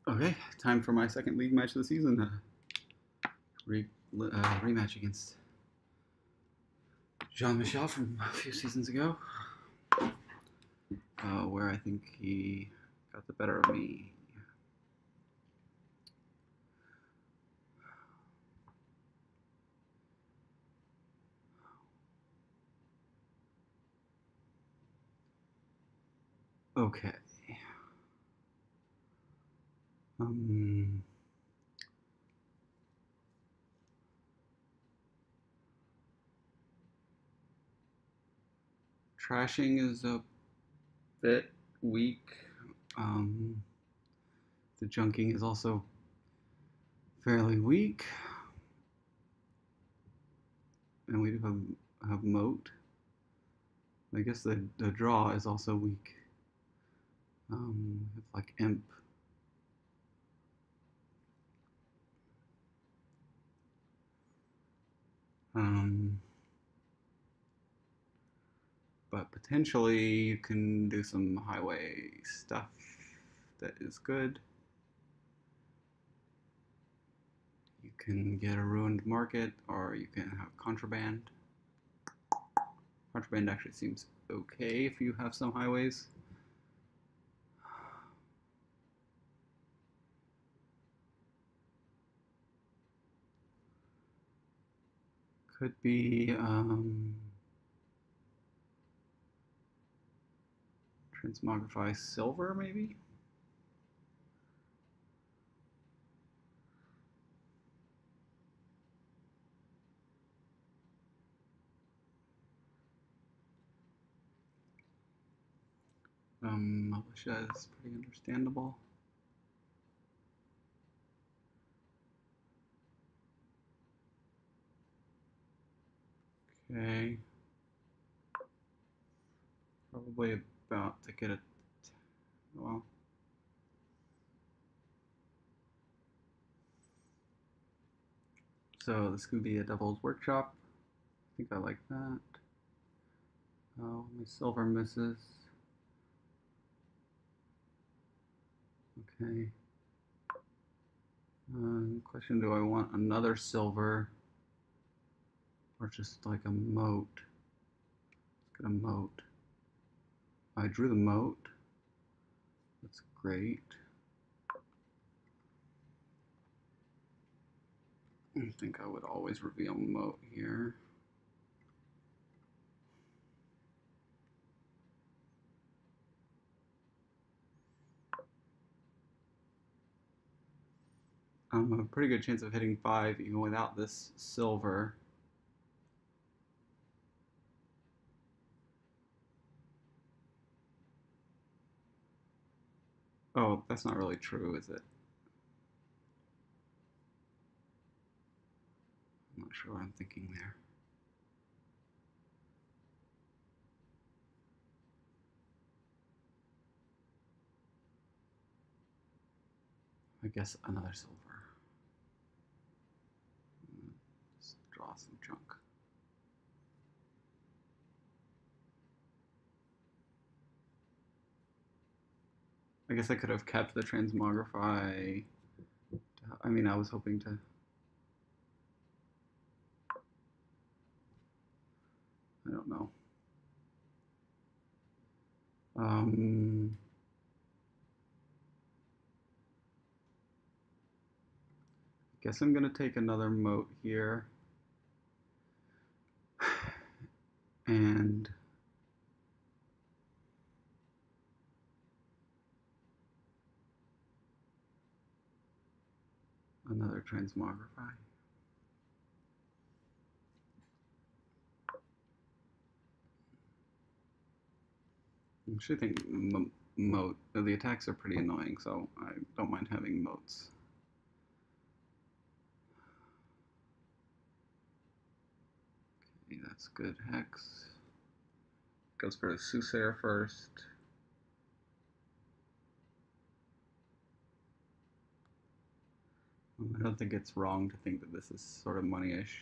Okay, time for my second league match of the season. Rematch against Jean-Michel from a few seasons ago, where I think he got the better of me. Okay. Um, Trashing is a bit weak. The junking is also fairly weak. And we do have moat. I guess the draw is also weak. It's like imp. Um, but potentially you can do some highway stuff that is good. You can get a ruined market, or you can have contraband. Contraband actually seems okay if you have some highways. Could be transmogrify silver, maybe? Militia is pretty understandable. Okay. Probably about to get it. Well. So this can be a devil's workshop. I think I like that. Oh, my silver misses. Okay. Question, do I want another silver or just like a moat? Let's get a moat. I drew the moat. That's great. I think I would always reveal moat here. I have a pretty good chance of hitting 5 even without this silver. Oh, that's not really true, is it? I'm not sure what I'm thinking there. I guess another silver. Just draw some junk. I guess I could have kept the transmogrify. I mean, I was hoping to. I don't know. Guess I'm gonna take another moat here. And another transmogrify. I actually think moat, the attacks are pretty annoying, so I don't mind having moats. Okay, that's good. Hex. Goes for a Soothsayer first. I don't think it's wrong to think that this is sort of money-ish.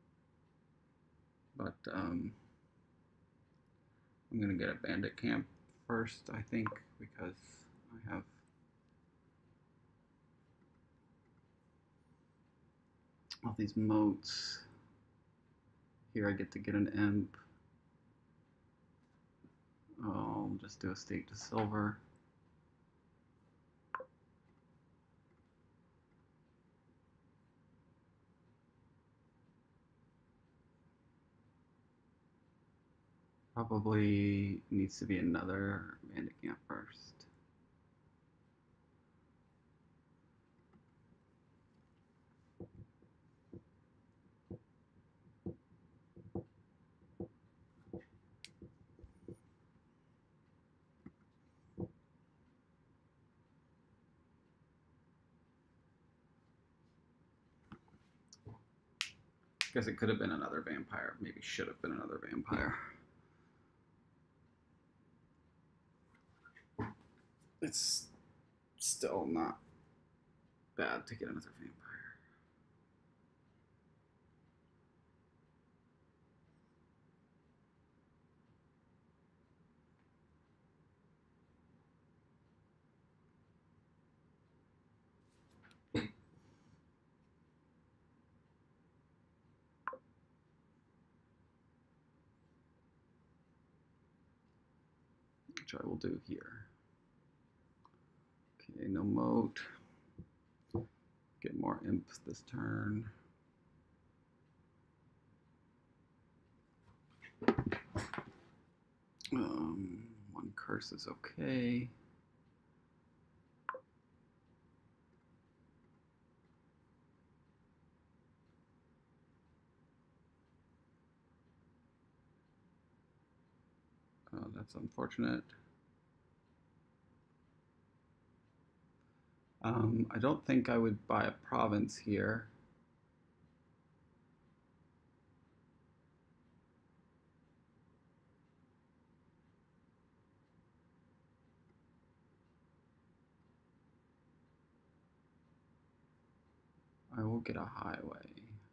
But I'm gonna get a bandit camp first, I think, because I have all these moats. Here I get to get an imp. I'll just do a stake to silver. Probably needs to be another Bandicamp first. Guess it could have been another vampire. Maybe should have been another vampire. It's still not bad to get another vampire. Which I will do here. Okay, no moat. Get more imp this turn. One curse is okay. That's unfortunate. I don't think I would buy a province here. I will get a highway.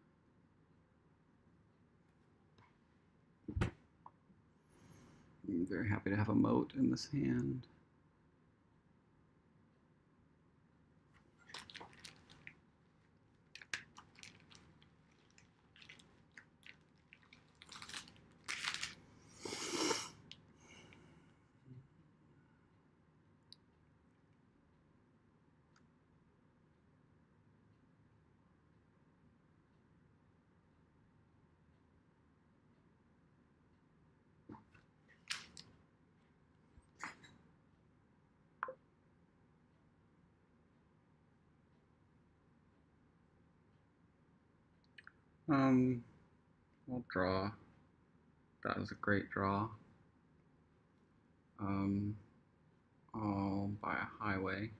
I'm very happy to have a moat in this hand. We'll draw. That was a great draw. I'll buy a highway.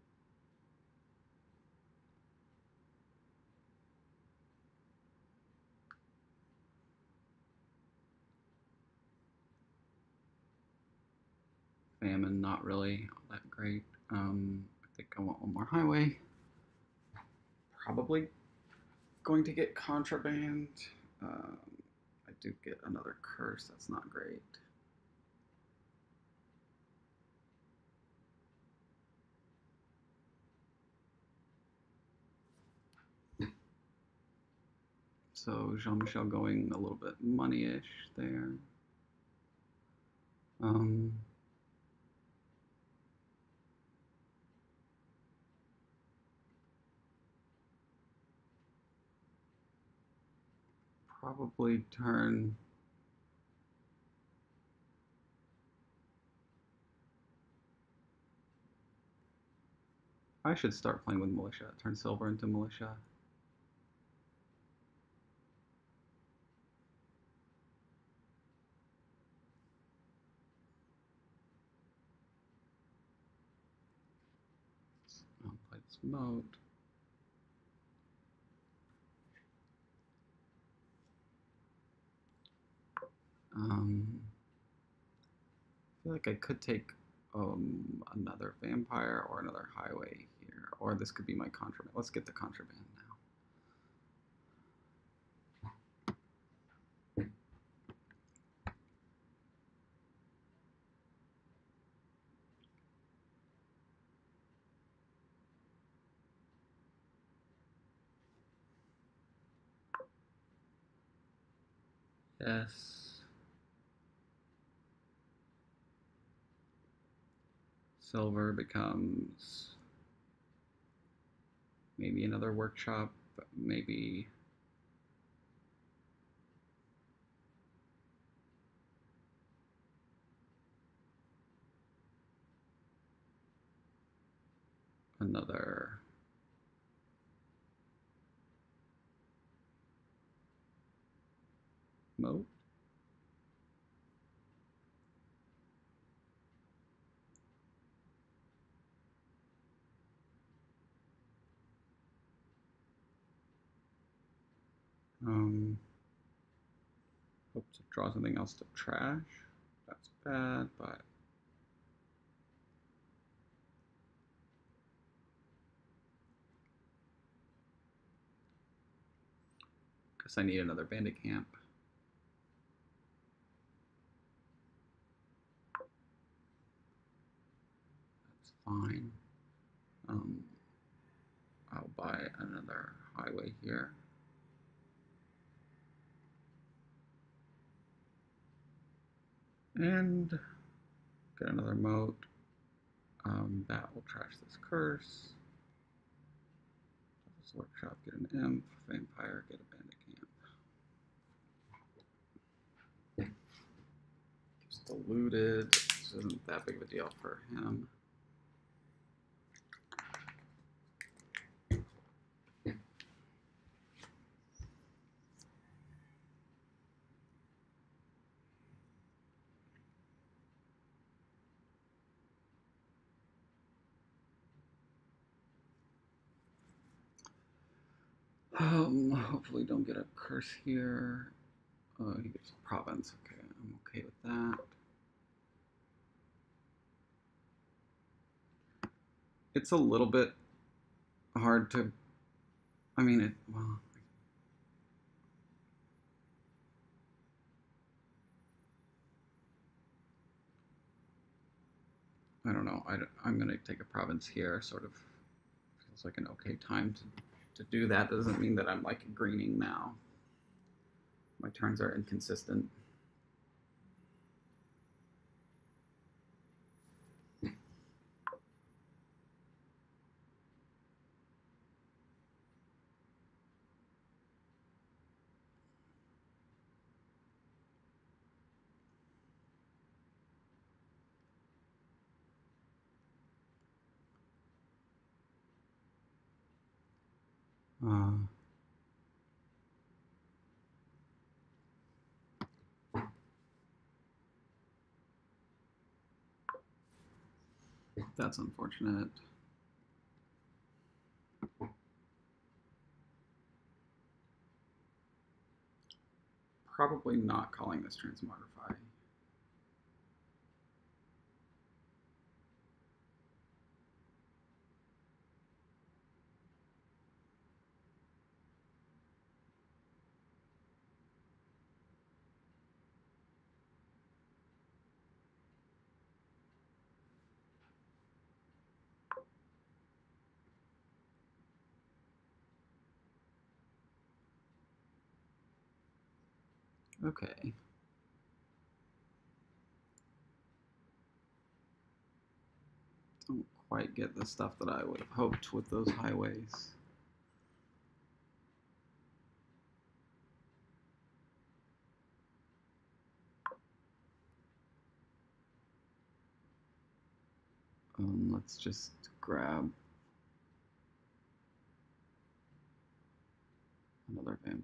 Famine, not really all that great. I think I want one more highway. Probably going to get contraband. I do get another curse. That's not great. So Jean-Michel going a little bit money-ish there. Probably turn I should start playing with militia. Turn silver into militia. I'll play this moat. I feel like I could take another vampire or another highway here, or this could be my contraband. Let's get the contraband now. S. Silver becomes maybe another workshop, but maybe another moat. Hope to draw something else to trash. That's bad, but guess I need another bandit camp. That's fine. I'll buy another highway here. And get another moat. That will trash this curse. This workshop, get an imp. Vampire, get a bandit camp. It's diluted. This isn't that big of a deal for him. Hopefully don't get a curse here. He gets a province. Okay, I'm okay with that. It's a little bit hard to, I mean, well, I don't know. I'm going to take a province here. Sort of feels like an okay time to do that. Doesn't mean that I'm like greening now. My turns are inconsistent. That's unfortunate. Probably not calling this Transmogrify. Okay. Don't quite get the stuff that I would have hoped with those highways. Let's just grab another vampire.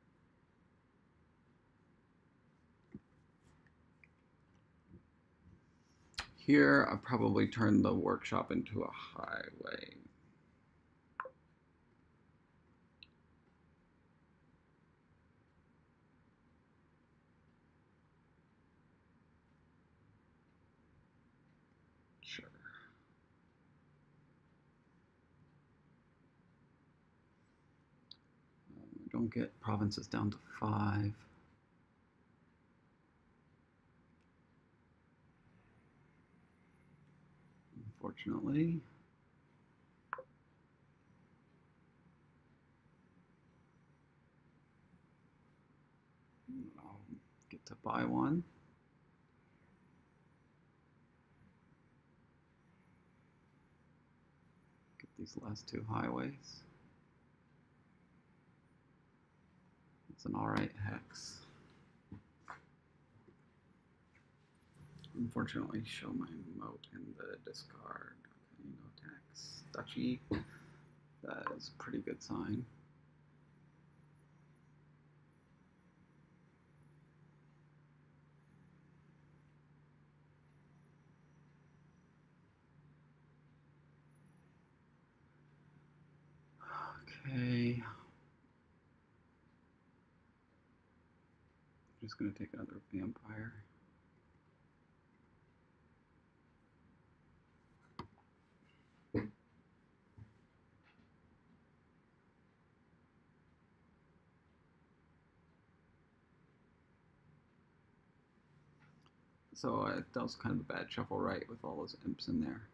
Here, I probably turn the workshop into a highway. Sure. Don't get provinces down to 5. Unfortunately. buy one. Get these last two highways. It's an alright hex. Unfortunately, show my moat in the discard. Okay, no tax. Duchy. That is a pretty good sign. Okay. I'm just going to take another vampire. So that was kind of a bad shuffle, right, with all those imps in there.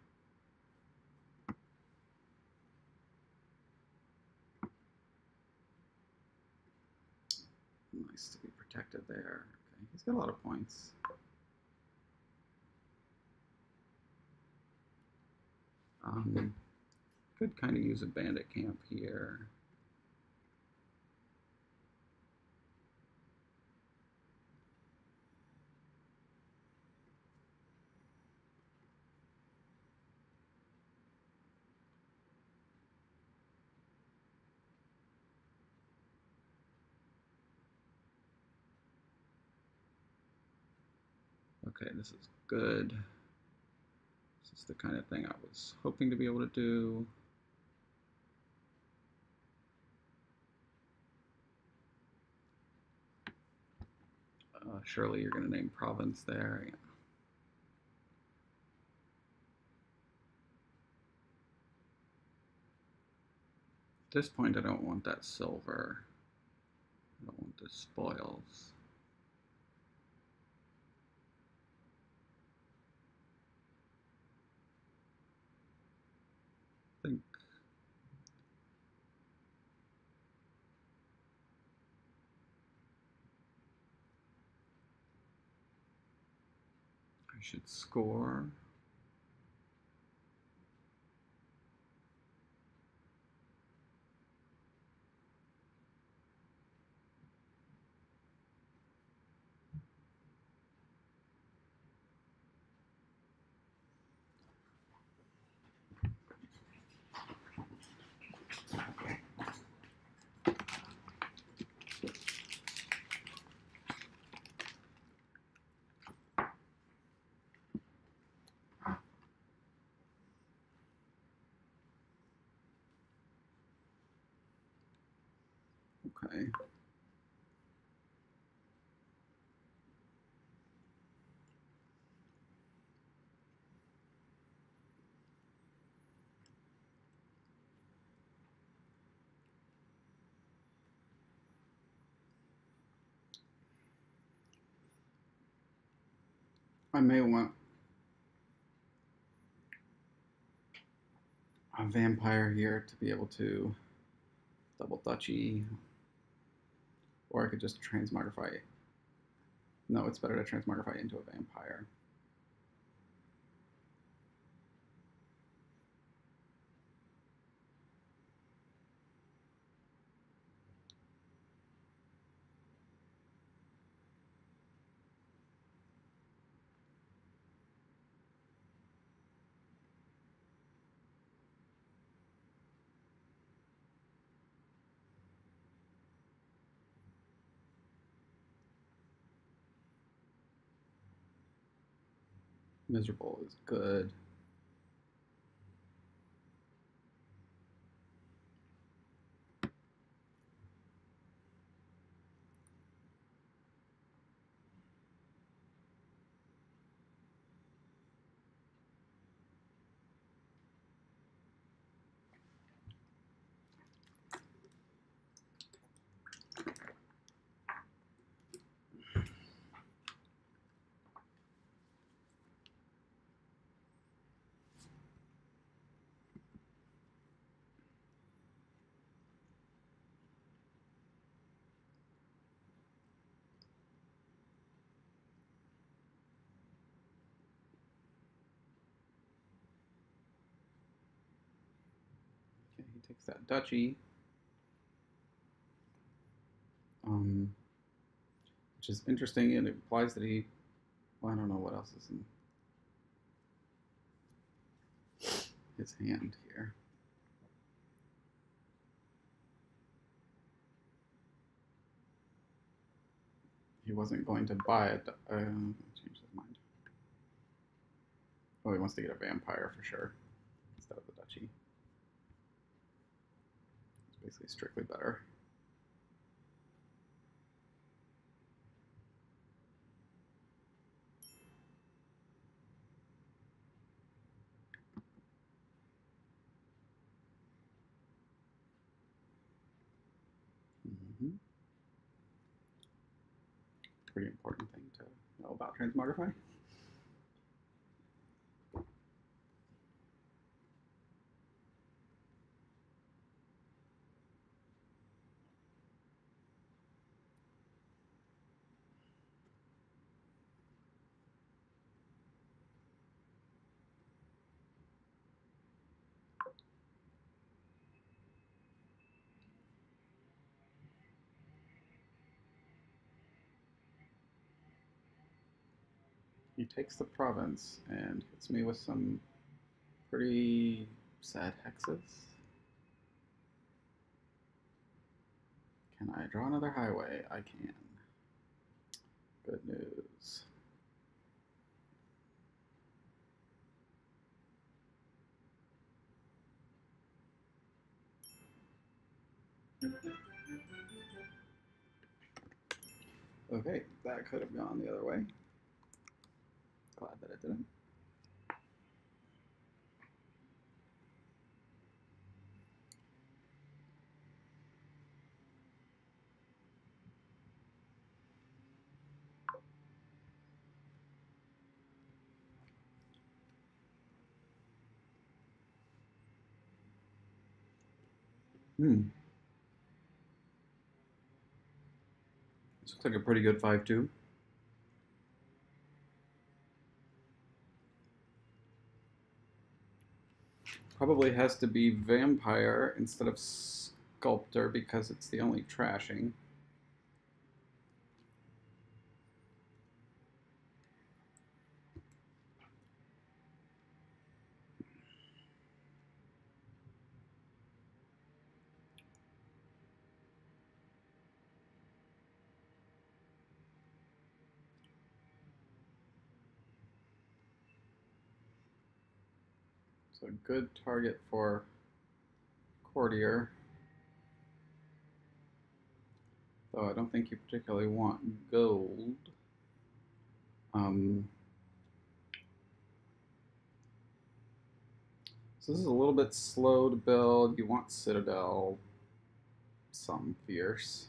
Nice to be protected there. Okay, he's got a lot of points. Could kind of use a bandit camp here. Okay, this is good. This is the kind of thing I was hoping to be able to do. Surely you're going to name province there. Yeah. At this point, I don't want that silver. I don't want the spoils. I think I should score. Okay. I may want a vampire here to be able to double duchy, or I could just transmogrify. No, it's better to transmogrify into a vampire. Miserable is good. takes that duchy, which is interesting, and it implies that he, well, I don't know what else is in his hand here. He wasn't going to buy it. Change his mind. Oh, he wants to get a vampire for sure instead of the duchy. It's basically strictly better. Pretty important thing to know about Transmogrify. He takes the province and hits me with some pretty sad hexes. Can I draw another highway? I can. Good news. Okay, that could have gone the other way. Glad that it didn't. This looks like a pretty good 5-2. Probably has to be vampire instead of sculptor because it's the only trashing. So a good target for courtier. Though I don't think you particularly want gold. So this is a little bit slow to build. You want Citadel, some fierce.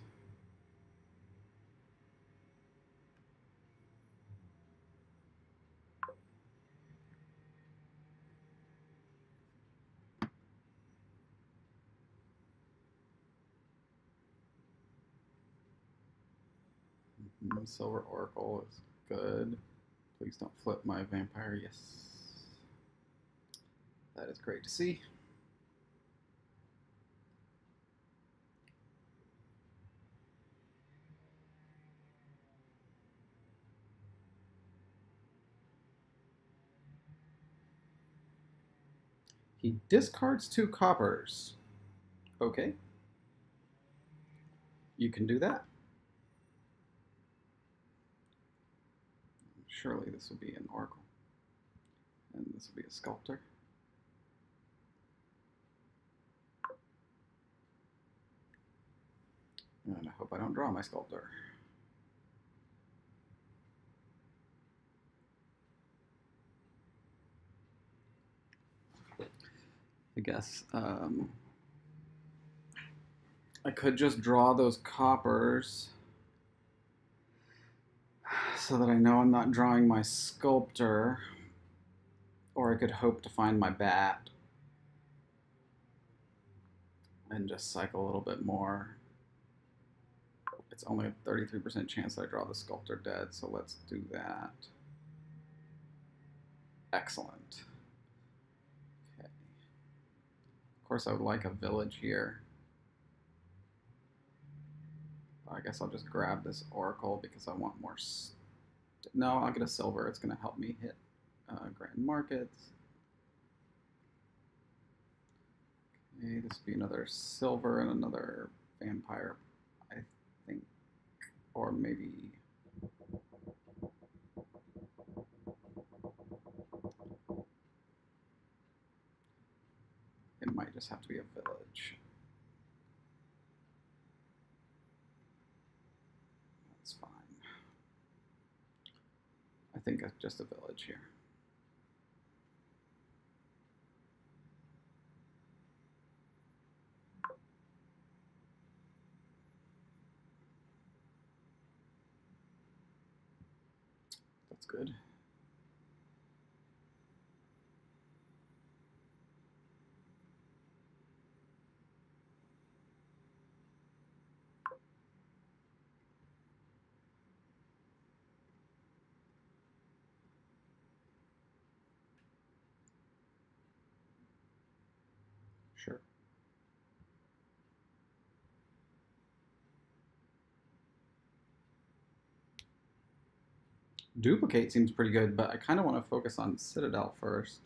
Silver Oracle is good. Please don't flip my vampire. Yes. That is great to see. He discards 2 coppers. Okay. You can do that. Surely this will be an Oracle. And this will be a Sculptor. And I hope I don't draw my Sculptor. I guess I could just draw those coppers so that I know I'm not drawing my Sculptor, or I could hope to find my bat and just cycle a little bit more. It's only a 33% chance that I draw the Sculptor dead, so let's do that. Excellent. Okay. course, I would like a village here. I guess I'll just grab this oracle because I want more. No, I'll get a silver. It's going to help me hit grand markets. Okay, this would be another silver and another vampire, I think, or maybe. It might just have to be a village. That's fine. I think it's just a village here. That's good. Sure. Duplicate seems pretty good, but I kind of want to focus on Citadel first.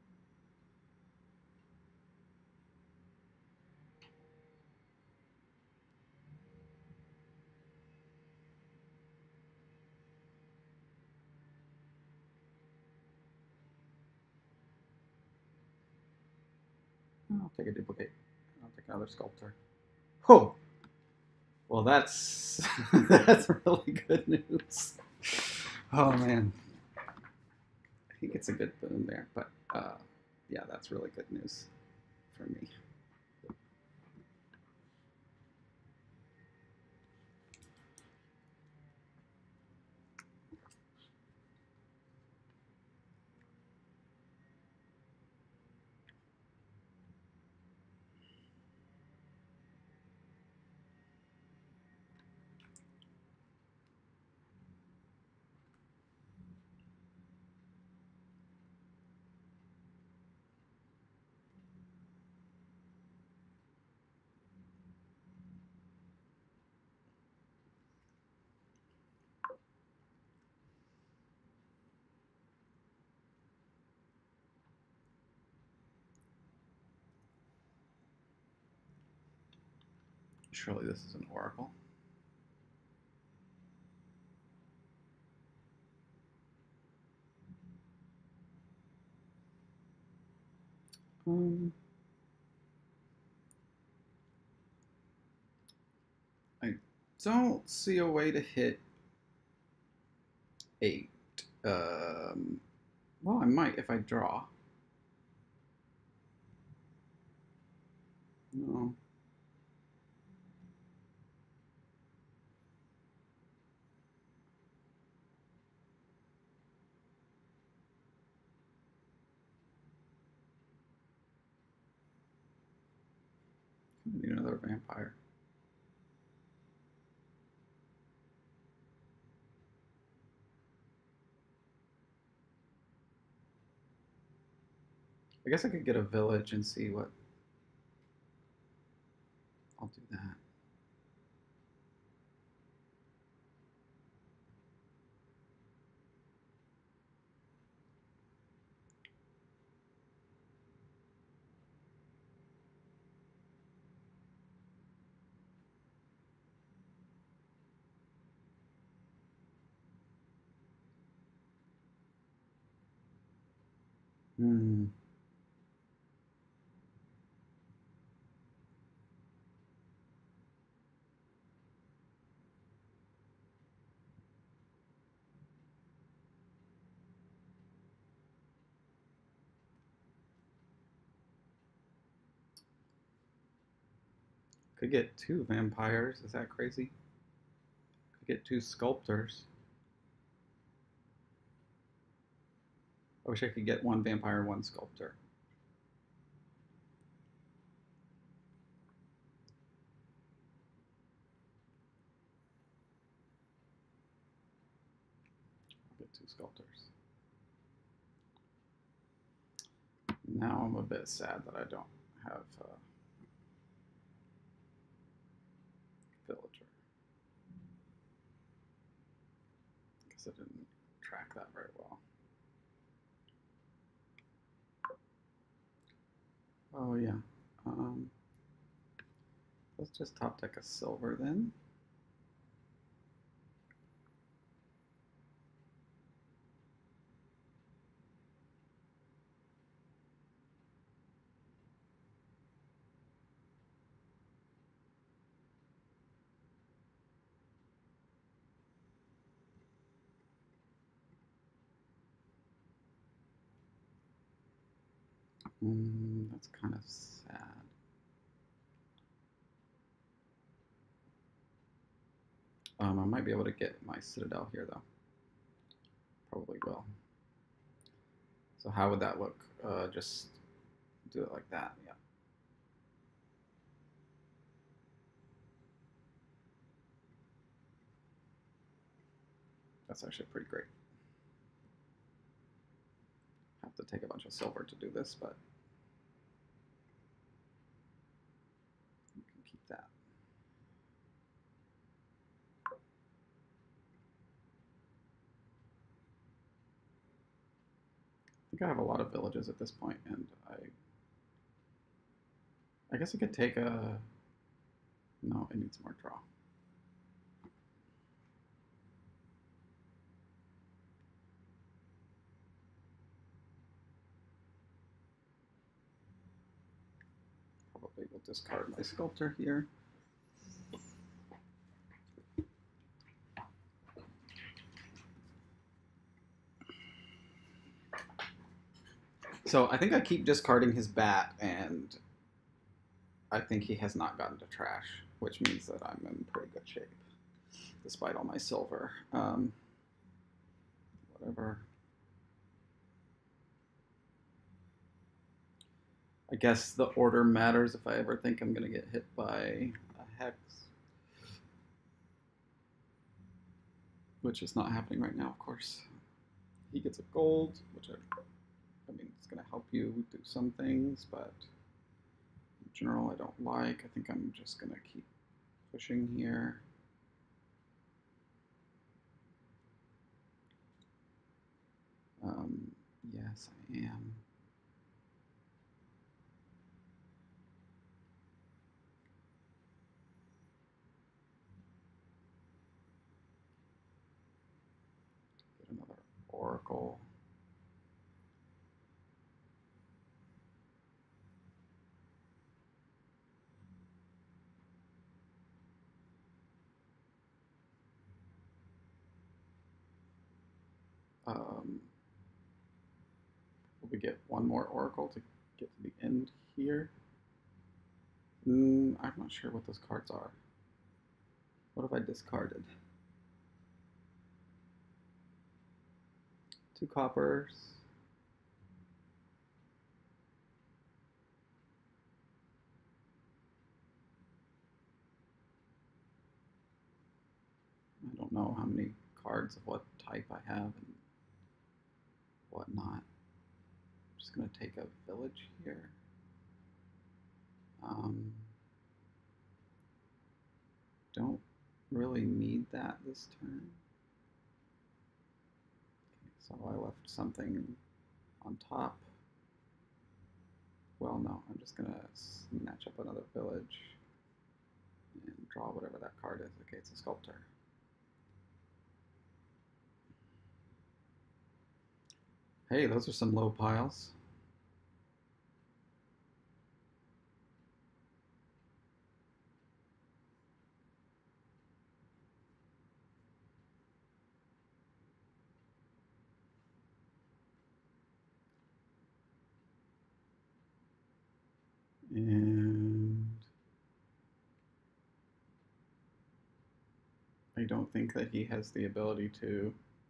I'll take a duplicate. I'll take another sculptor. Oh, well, that's that's really good news. Oh man, I think it's a good boon there, but yeah, that's really good news for me. Surely this is an oracle. I don't see a way to hit 8. Well, I might if I draw. No. I need another vampire. I guess I could get a village and see what. I'll do that. Hmm. Could get 2 vampires. Is that crazy? Could get 2 sculptors. I wish I could get 1 vampire and 1 sculptor. I'll get 2 sculptors. Now I'm a bit sad that I don't have villager. I guess I didn't track that very well. Oh yeah. Let's just top deck a silver then. That's kind of sad. I might be able to get my Citadel here though. Probably will. So how would that look? Just do it like that, yeah. That's actually pretty great. Have to take a bunch of silver to do this, but you can keep that. I think I have a lot of villages at this point, and I guess I could take a... No, it needs more draw. Probably will discard my sculptor here. So I think I keep discarding his bat, and I think he has not gotten to trash, which means that I'm in pretty good shape, despite all my silver. Whatever. I guess the order matters if I ever think I'm going to get hit by a hex, which is not happening right now, of course. He gets a gold, which I mean, it's going to help you do some things, but in general, I don't like. I think I'm just going to keep pushing here. Yes, I am. Get another Oracle. We get one more Oracle to get to the end here. I'm not sure what those cards are. What have I discarded? 2 coppers. I don't know how many cards of what type I have and whatnot. I'm just going to take a village here. Don't really need that this turn. Okay, so I left something on top. Well, no, I'm just going to snatch up another village and draw whatever that card is. Okay, it's a sculptor. Hey, those are some low piles. And I don't think that he has the ability to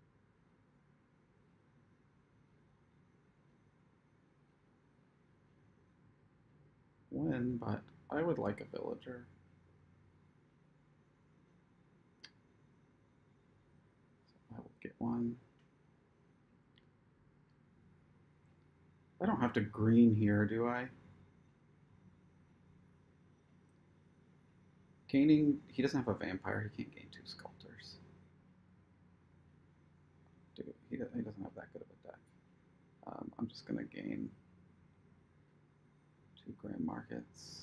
win, but I would like a villager. So I will get one. I don't have to green here, do I? gaining. He doesn't have a vampire. He can't gain 2 sculptors. Dude, he doesn't have that good of a deck. I'm just gonna gain 2 grand markets.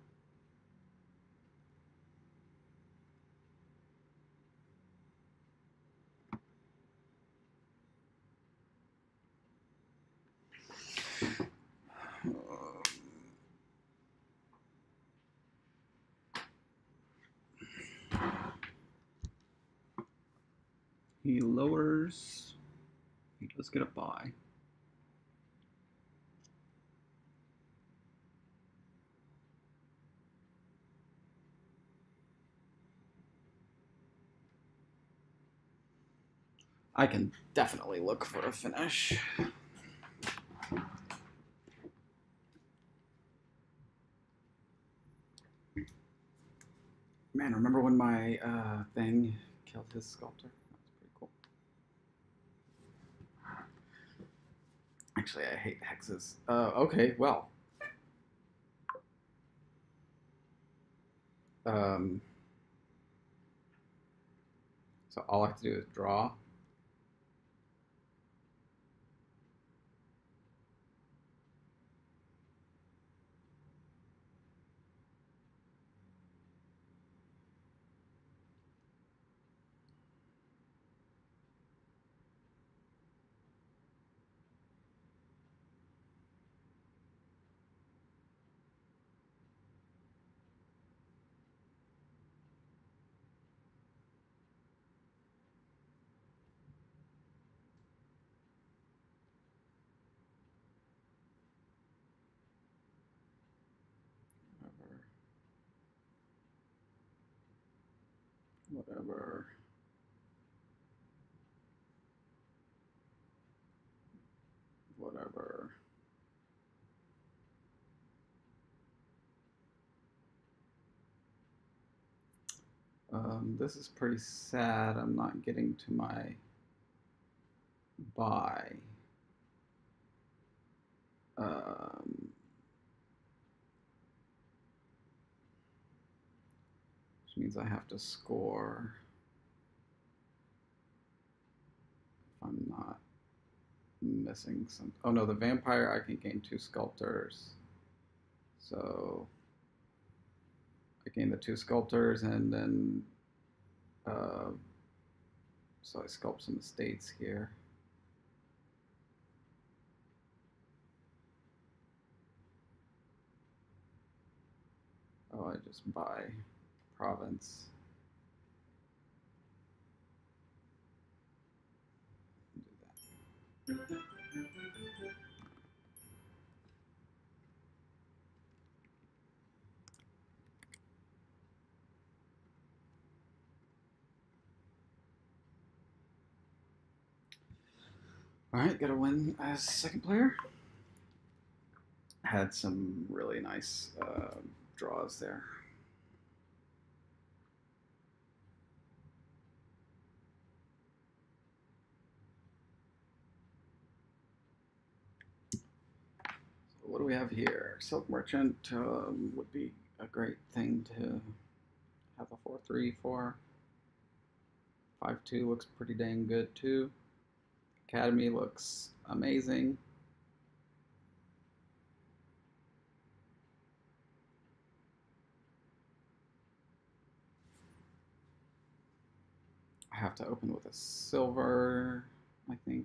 He lowers. He does get a buy. I can definitely look for a finish. Man, remember when my thing killed his sculptor? That was pretty cool. Actually, I hate hexes. Okay, well. So all I have to do is draw. Whatever. This is pretty sad. I'm not getting to my buy. Which means I have to score if I'm not missing some. Oh no, the vampire, I can gain 2 sculptors. So I gain the 2 sculptors, and then so I sculpt some estates here. Oh, I just buy province. Do that. All right, got to win as second player. Had some really nice draws there. So what do we have here? Silk Merchant would be a great thing to have a 4/3 for. 5/2 looks pretty dang good too. Academy looks amazing. I have to open with a silver, I think.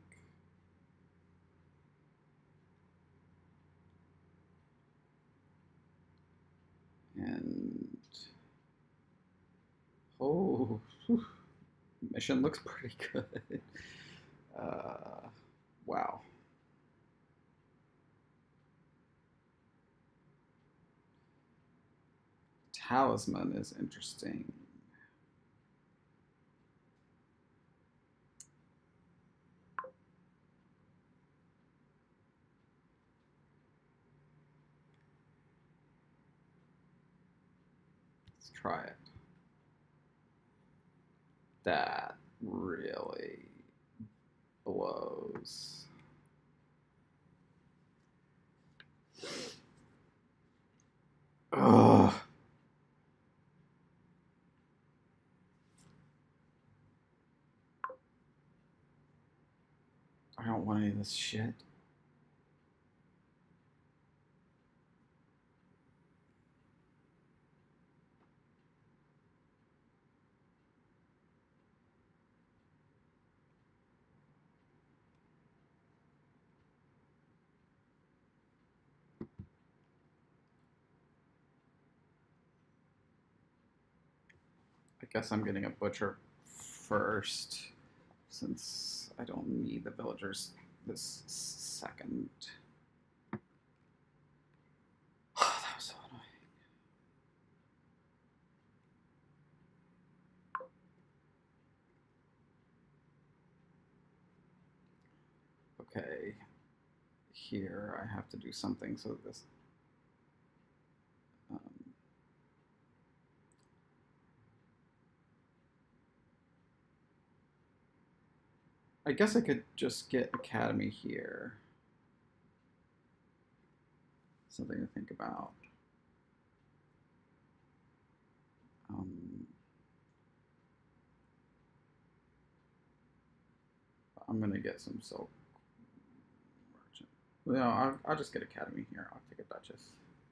And oh, whew, mission looks pretty good. Wow. Talisman is interesting. Let's try it. That really blows. Ugh. don't want any of this shit. I guess I'm getting a butcher first, since I don't need the villagers this second. That was so annoying. Okay, here I have to do something so this. I guess I could just get Academy here. Something to think about. I'm gonna get some silk merchant. No, I'll just get Academy here. I'll take a Duchess.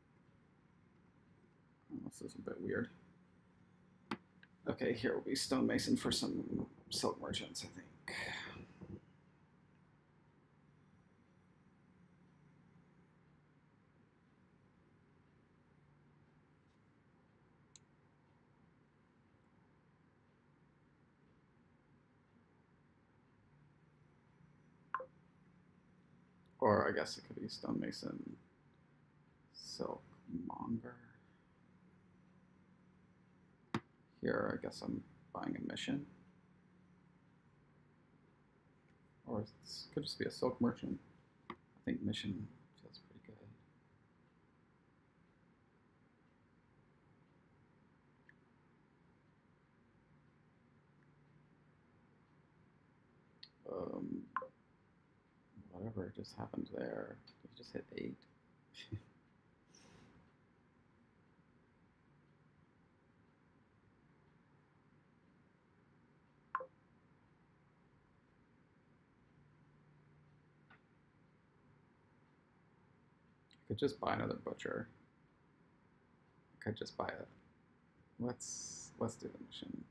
This is a bit weird. Okay, here will be Stonemason for some silk merchants, I think. Or I guess it could be Stonemason, Silk Monger. Here, I guess I'm buying a mission. Or it could just be a silk merchant. I think mission feels pretty good. Whatever just happened there. Did he just hit 8? I could just buy another butcher. I could just buy it. Let's do the mission.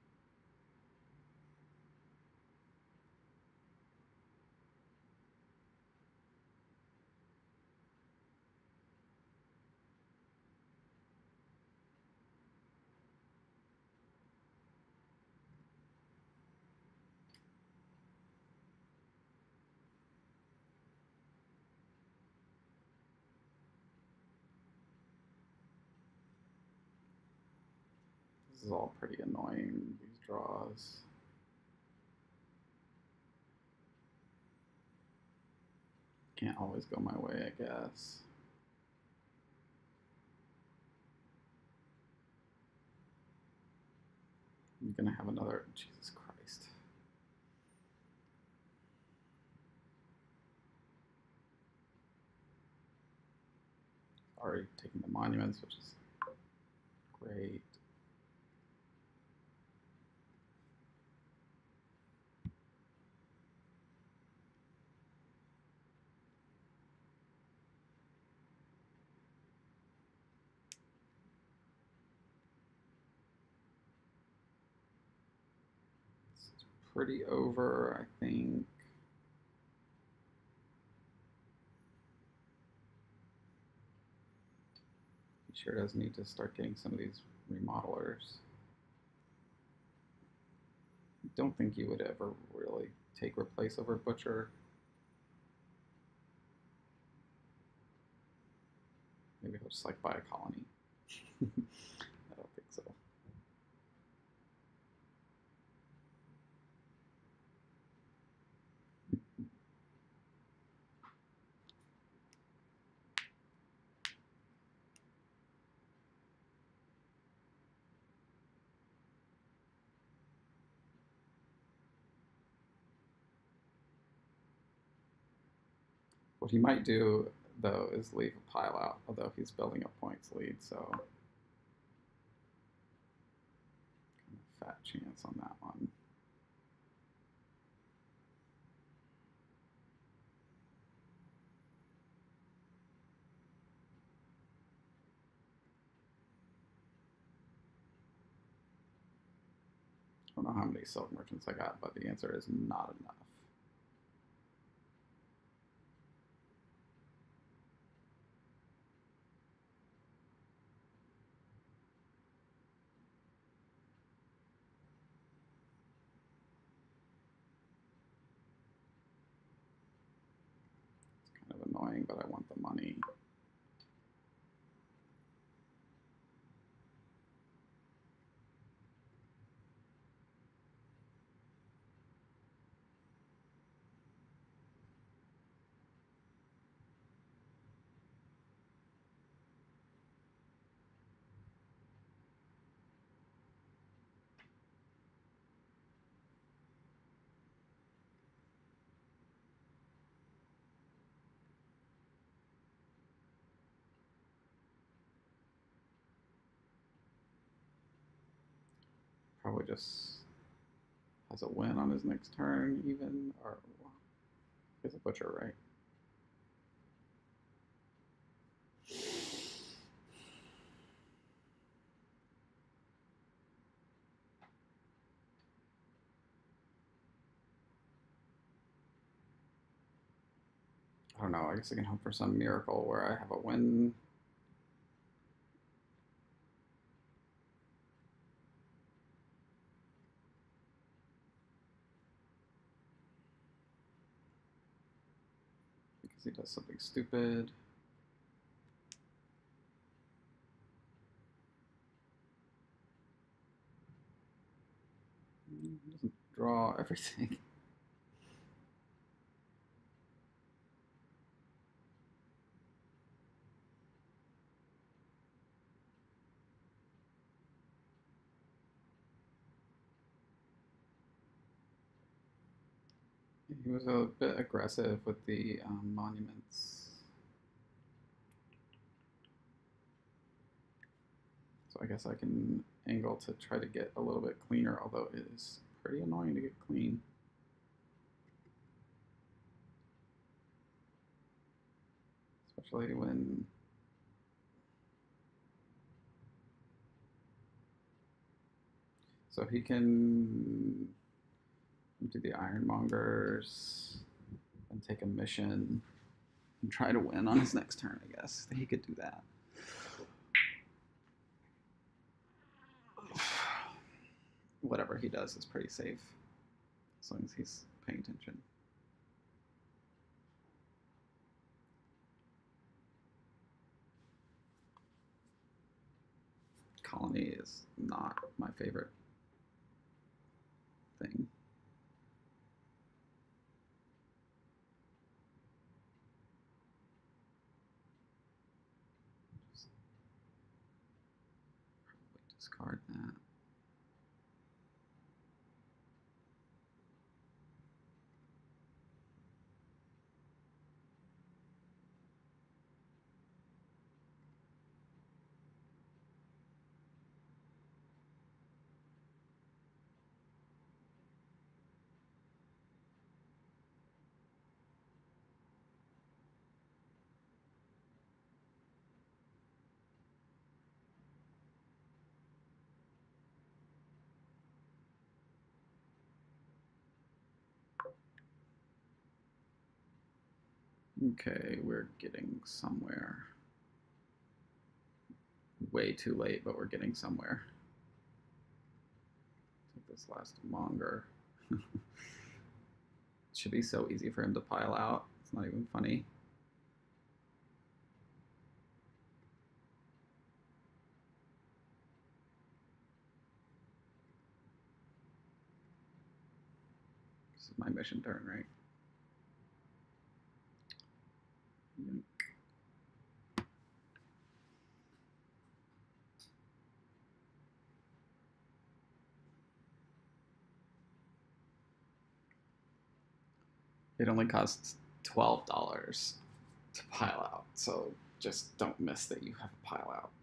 This is all pretty annoying, these draws. Can't always go my way, I guess. I'm gonna have another, Jesus Christ. Already taking the monuments, which is great. It's pretty over, I think. He sure does need to start getting some of these remodelers. I don't think you would ever really take replace over Butcher. Maybe he'll just like buy a colony. I don't think so. What he might do, though, is leave a pile out, although he's building a points lead, so kind of fat chance on that one. don't know how many silk merchants I got, but the answer is not enough. It's kind of annoying, but I want the money. Probably just has a win on his next turn, even, or he's a butcher, right? I don't know. I guess I can hope for some miracle where I have a win. Because he does something stupid. He doesn't draw everything. He was a bit aggressive with the monuments. So I guess I can angle to try to get a little bit cleaner, although it is pretty annoying to get clean. Especially when so he can do the Ironmongers and take a mission and try to win on his next turn, I guess. He could do that. Whatever he does is pretty safe, as long as he's paying attention. Colony is not my favorite thing. Just probably discard that. Okay, we're getting somewhere. Way too late, but we're getting somewhere. Take this last monger. It should be so easy for him to pile out. It's not even funny. This is my mission turn, right? It only costs $12 to pile out, so just don't miss that you have a pile out.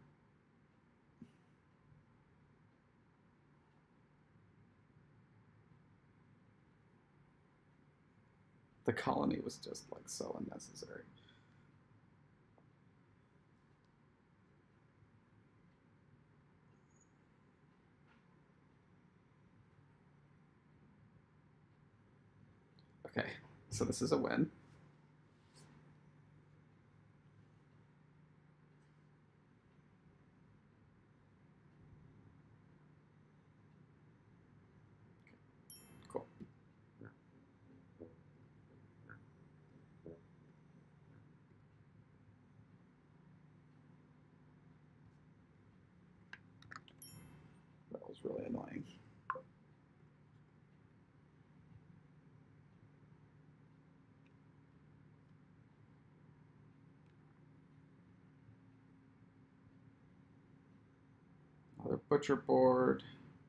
The colony was just like so unnecessary. Okay, so this is a win. Cool. That was really annoying. Another butcher board.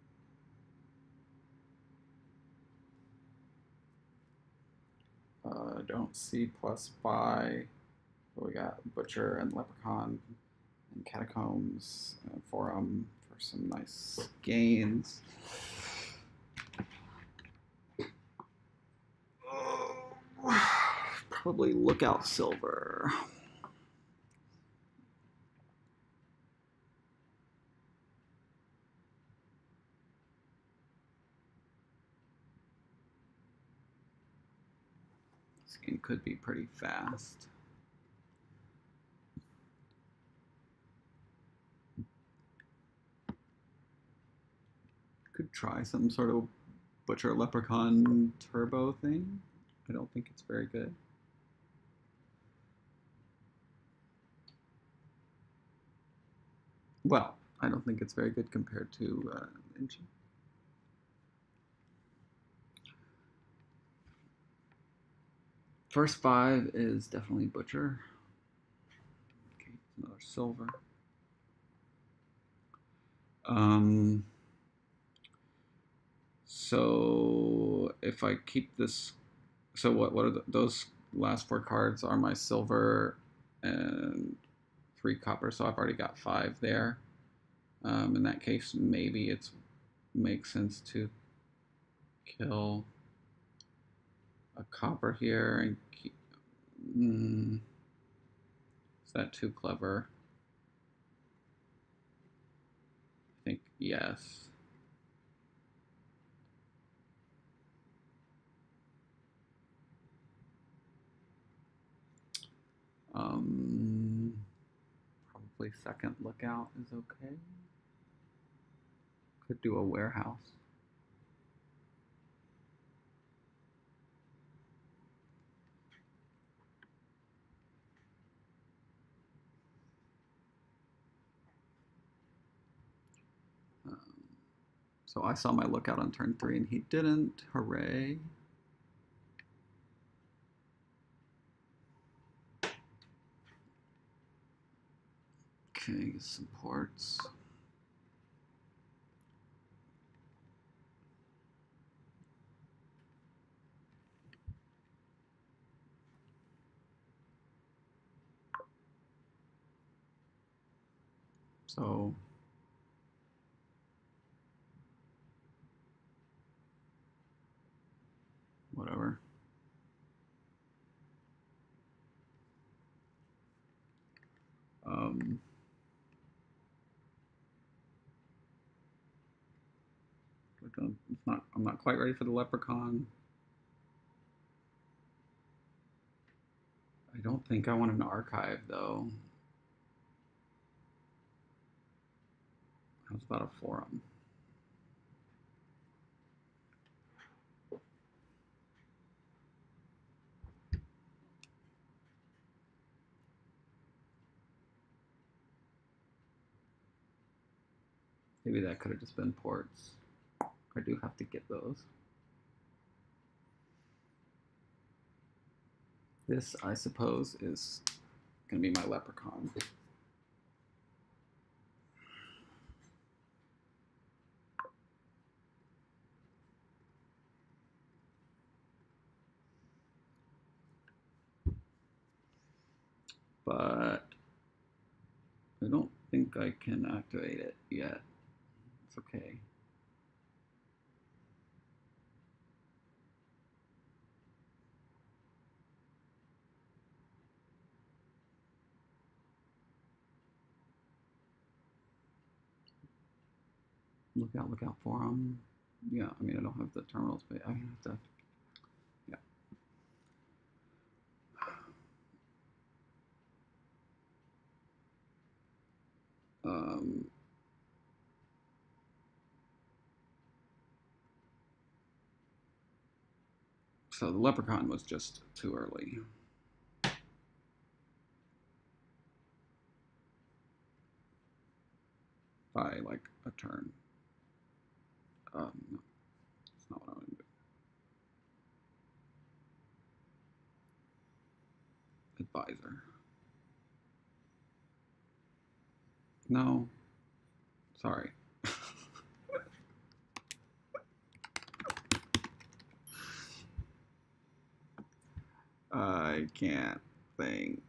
Don't see plus buy. So we got butcher and leprechaun and catacombs and forum for some nice gains. Probably lookout silver. This game could be pretty fast. Could try some sort of butcher leprechaun turbo thing. I don't think it's very good. Well, I don't think it's very good compared to Vinci. First 5 is definitely butcher. Okay, another silver. So if I keep this, so what are those last 4 cards are my silver and 3 copper, so I've already got 5 there. In that case, maybe it makes sense to kill a copper here and keep. Is that too clever? I think yes. Probably second lookout is okay. Could do a warehouse. So I saw my lookout on turn 3 and he didn't. Hooray. Okay, some ports. So whatever. I'm not quite ready for the leprechaun. I don't think I want an archive though. How's about a forum? Maybe that could have just been ports. I do have to get those. This, I suppose, is going to be my leprechaun. But I don't think I can activate it yet. It's okay. Look out forum. Yeah, I mean, I don't have the terminals, but I have to, yeah. Um, so the leprechaun was just too early. By like a turn. No, that's not what I want to do. Advisor. No, sorry. I can't think.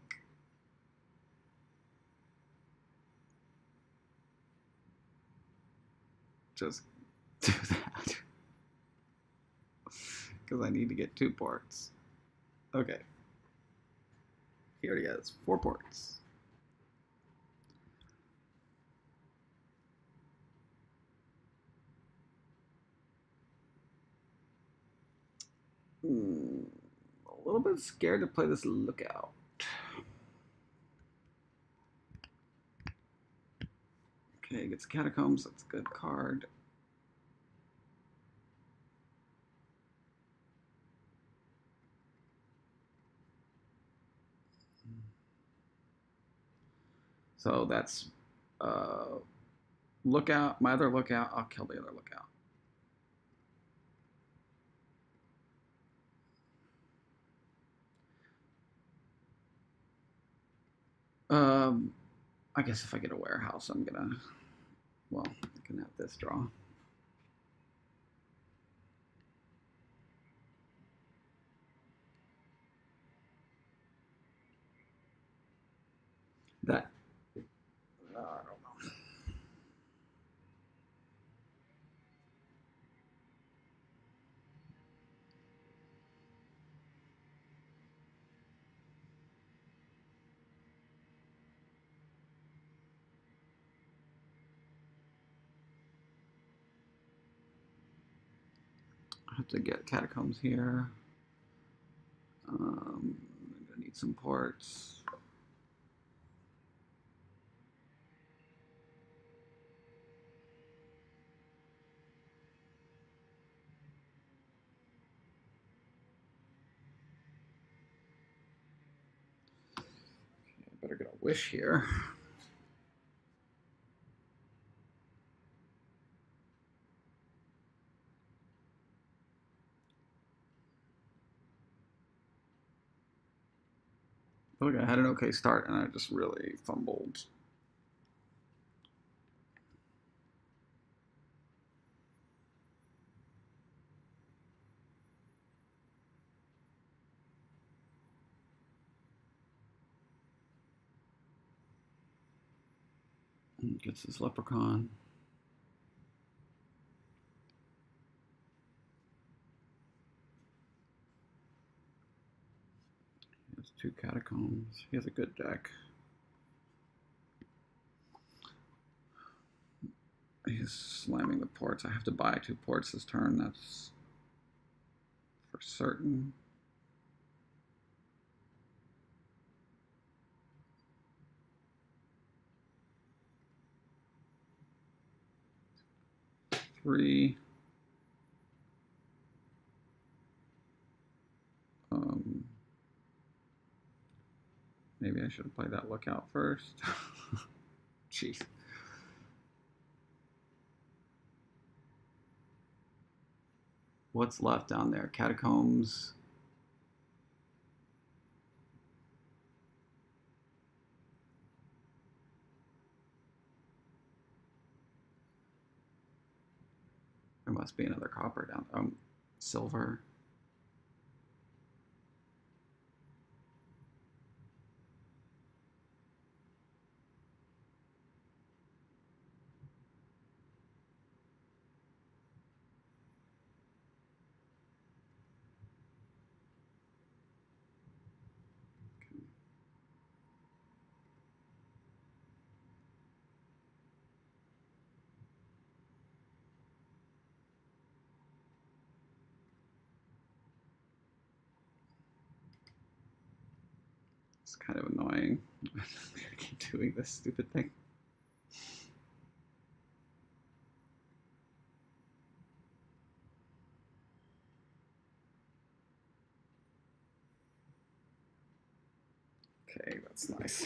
Just do that. Because I need to get 2 ports. Okay. He already has 4 ports. A little bit scared to play this Lookout. Okay, gets Catacombs. That's a good card. So that's Lookout. My other Lookout. I'll kill the other Lookout. I guess if I get a warehouse, I'm gonna. Well, I can have this draw. That. I don't know. I have to get Catacombs here. I'm gonna need some ports. I better get a wish here. I feel like I had an okay start and I just really fumbled. Gets his Leprechaun. He has 2 Catacombs. He has a good deck. He's slamming the ports. I have to buy 2 ports this turn. That's for certain. Three. Maybe I should have played that Lookout first. Jeez. What's left down there? Catacombs. There must be another copper down there. Silver. It's kind of annoying. I keep doing this stupid thing. That's nice.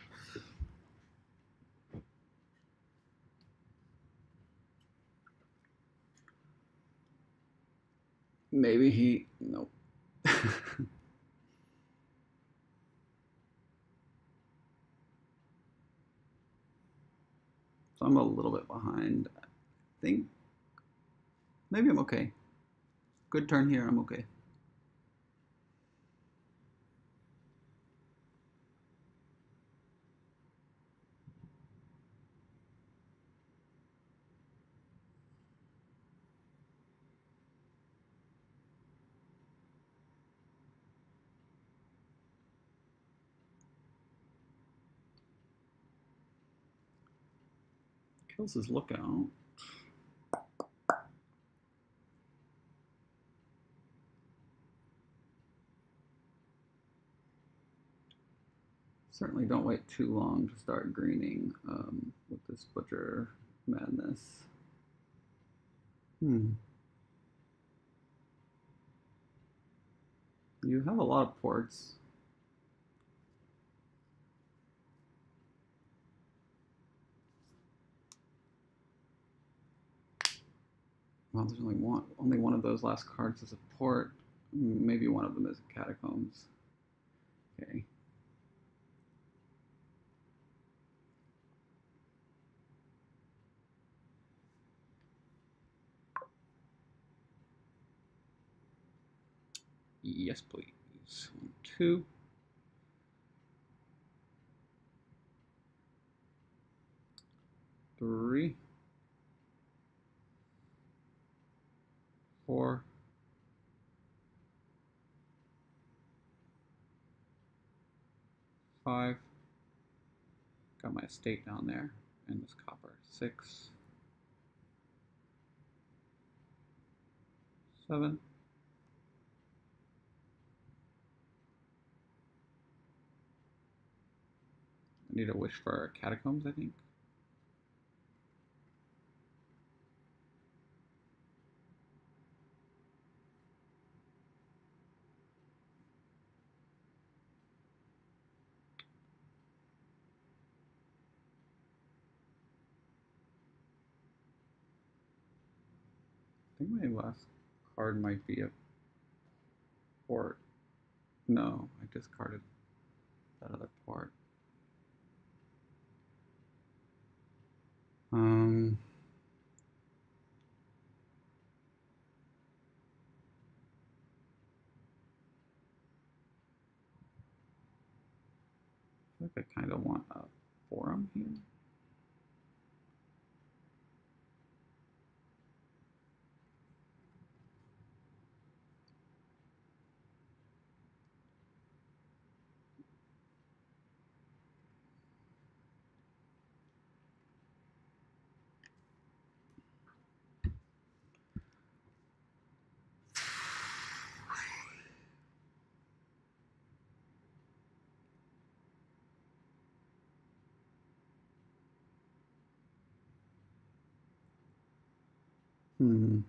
Maybe he, nope. So I'm a little bit behind. I think maybe I'm okay. Good turn here, I'm okay. Kills his lookout. Certainly don't wait too long to start greening with this butcher madness. You have a lot of ports. Well, there's only one of those last cards is a port. Maybe one of them is Catacombs. Okay. Yes, please. 1, 2. 3. 4. 5. Got my estate down there and this copper. 6. 7. I need a wish for Catacombs, I think. I think my last card might be a port. No, I discarded that other port. I think I kind of want a forum here. I'm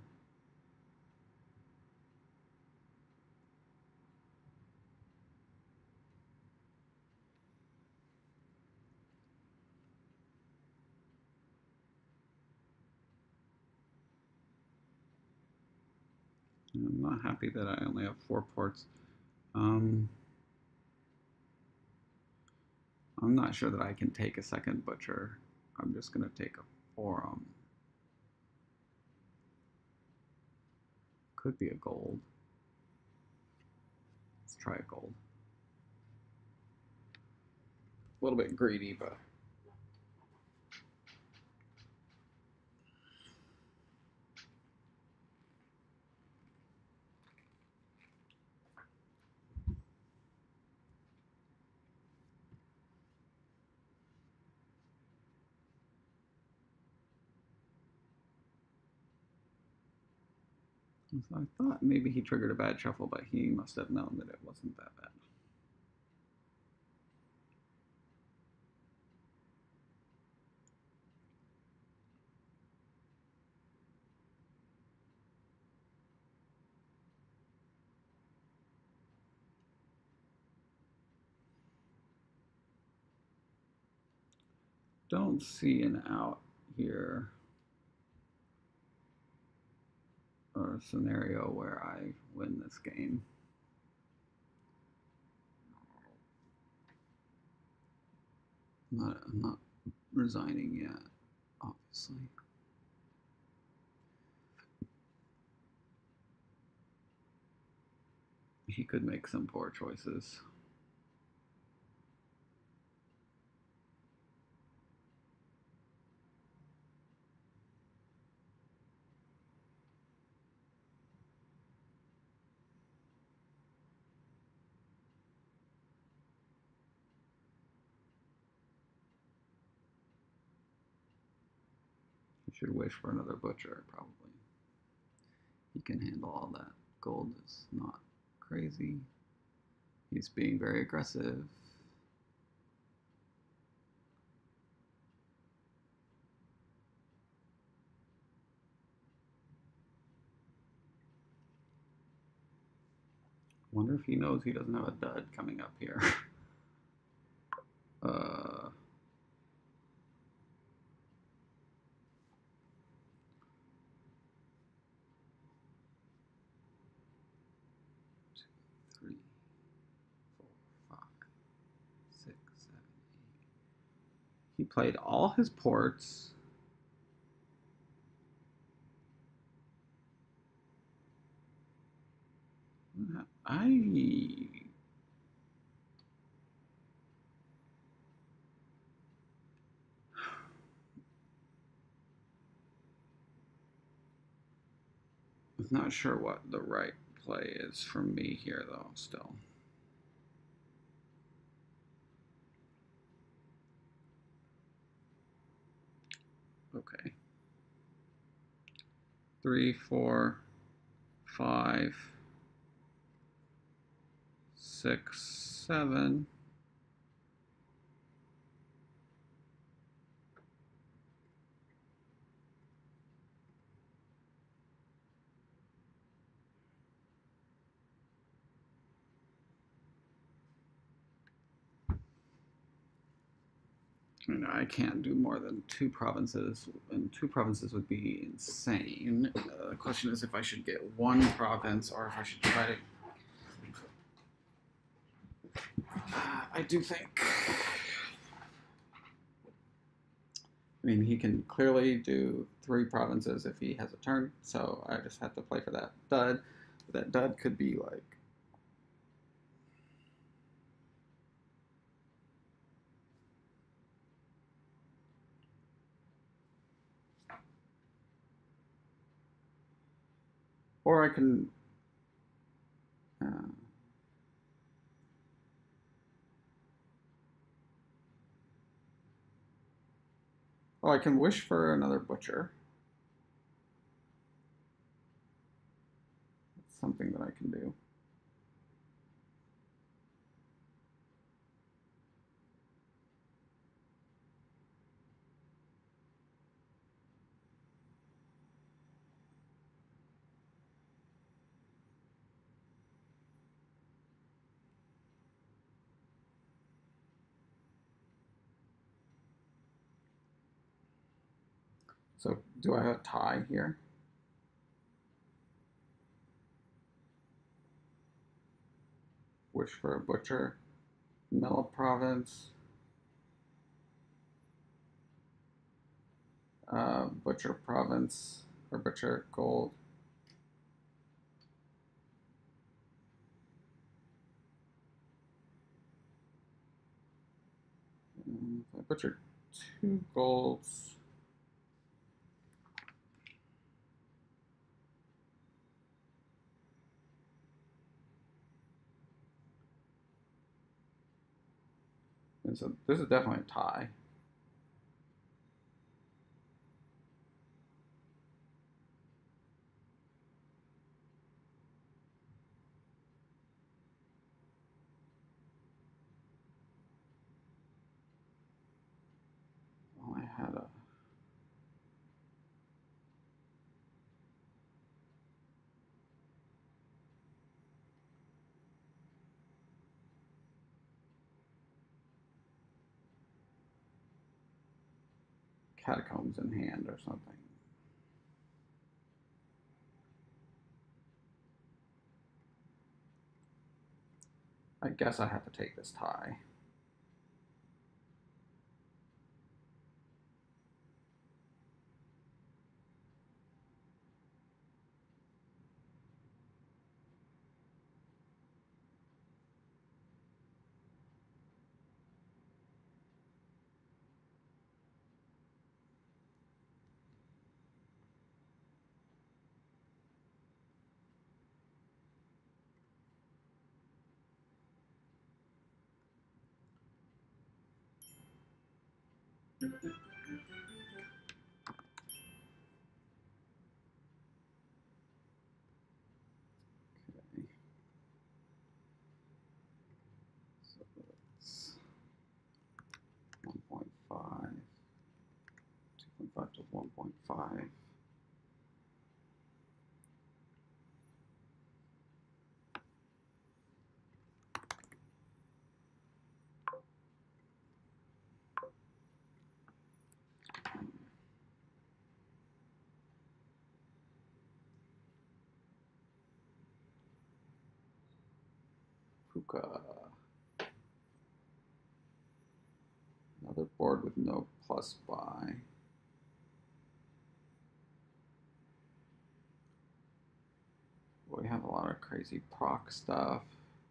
not happy that I only have 4 ports. I'm not sure that I can take a second butcher. I'm just going to take a forum. Could be a gold. Let's try a gold. A little bit greedy, but so I thought maybe he triggered a bad shuffle, but he must have known that it wasn't that bad. don't see an out here or a scenario where I win this game. I'm not resigning yet, obviously. He could make some poor choices. He should wish for another butcher, probably. He can handle all that. Gold is not crazy. He's being very aggressive. Wonder if he knows he doesn't have a dud coming up here. uh, 3, 4, 5, 6, 7, 8. He played all his ports. I'm not sure what the right play is from me here, though, still. Okay. 3, 4, 5, 6, 7. I can't do more than 2 provinces, and 2 provinces would be insane. The question is if I should get 1 province or if I should try to. I do think. I mean, he can clearly do 3 provinces if he has a turn, so I just have to play for that dud. That dud could be like. Or I can. Oh, I can wish for another butcher. That's something that I can do. So do I have a tie here? Wish for a butcher. Mela province. Butcher province or butcher gold. I butchered 2 golds. And so this is definitely a tie. Well, I had a. Catacombs in hand or something. I guess I have to take this tie. Okay. So that's 1.5, 2.5 to 1.5. Puka. Another board with no plus buy. We have a lot of crazy proc stuff.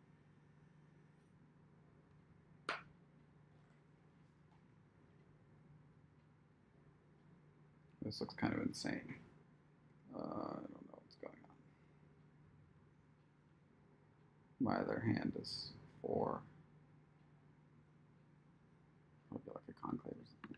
This looks kind of insane. I don't know what's going on. My other hand is 4. Probably like a conclave or something.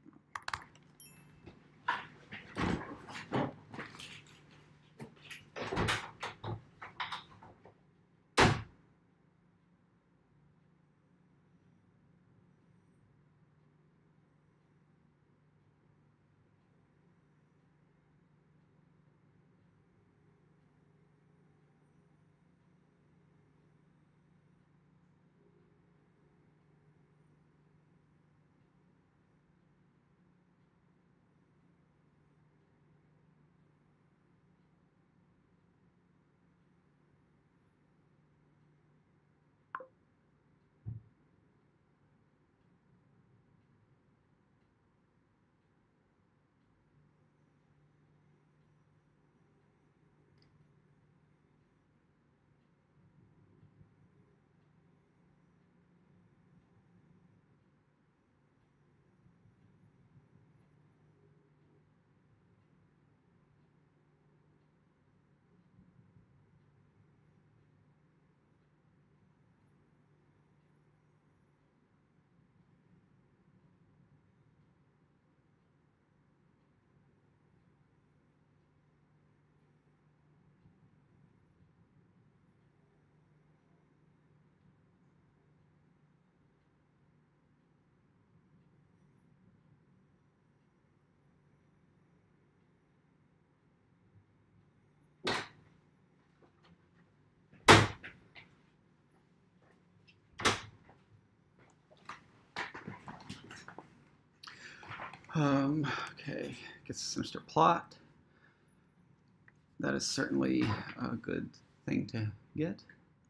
Okay, gets a sinister plot. That is certainly a good thing to get.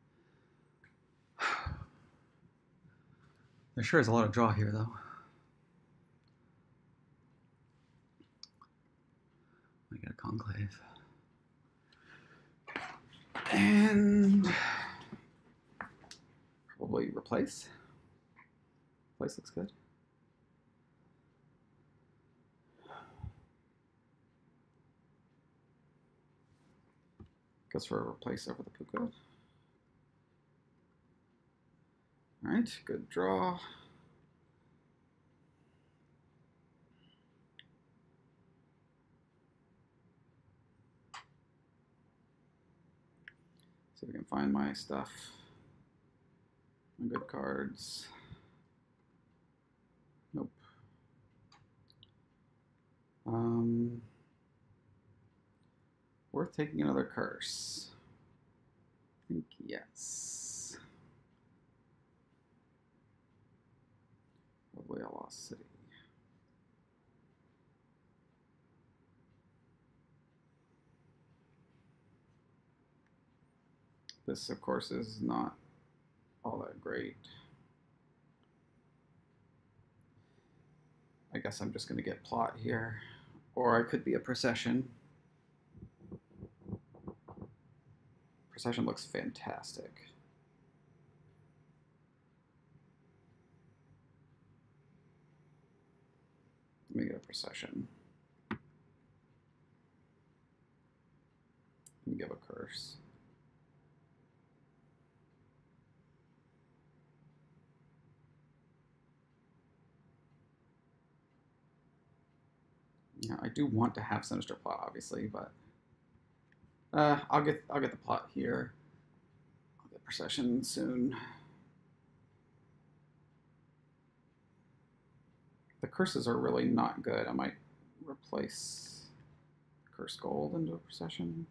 There sure is a lot of draw here, though. I got a conclave. And probably replace. Replace looks good. Goes for a replace over the Puka. All right, good draw. See if we can find my stuff. My good cards. Nope. Worth taking another curse. I think yes. Probably a lost city. This, of course, is not all that great. I guess I'm just going to get plot here. Or I could be a procession. Procession looks fantastic. Let me get a procession. And give a curse. Yeah, I do want to have Sinister Plot, obviously, but I'll get the plot here. I'll get procession soon. The curses are really not good. I might replace Curse Gold into a procession.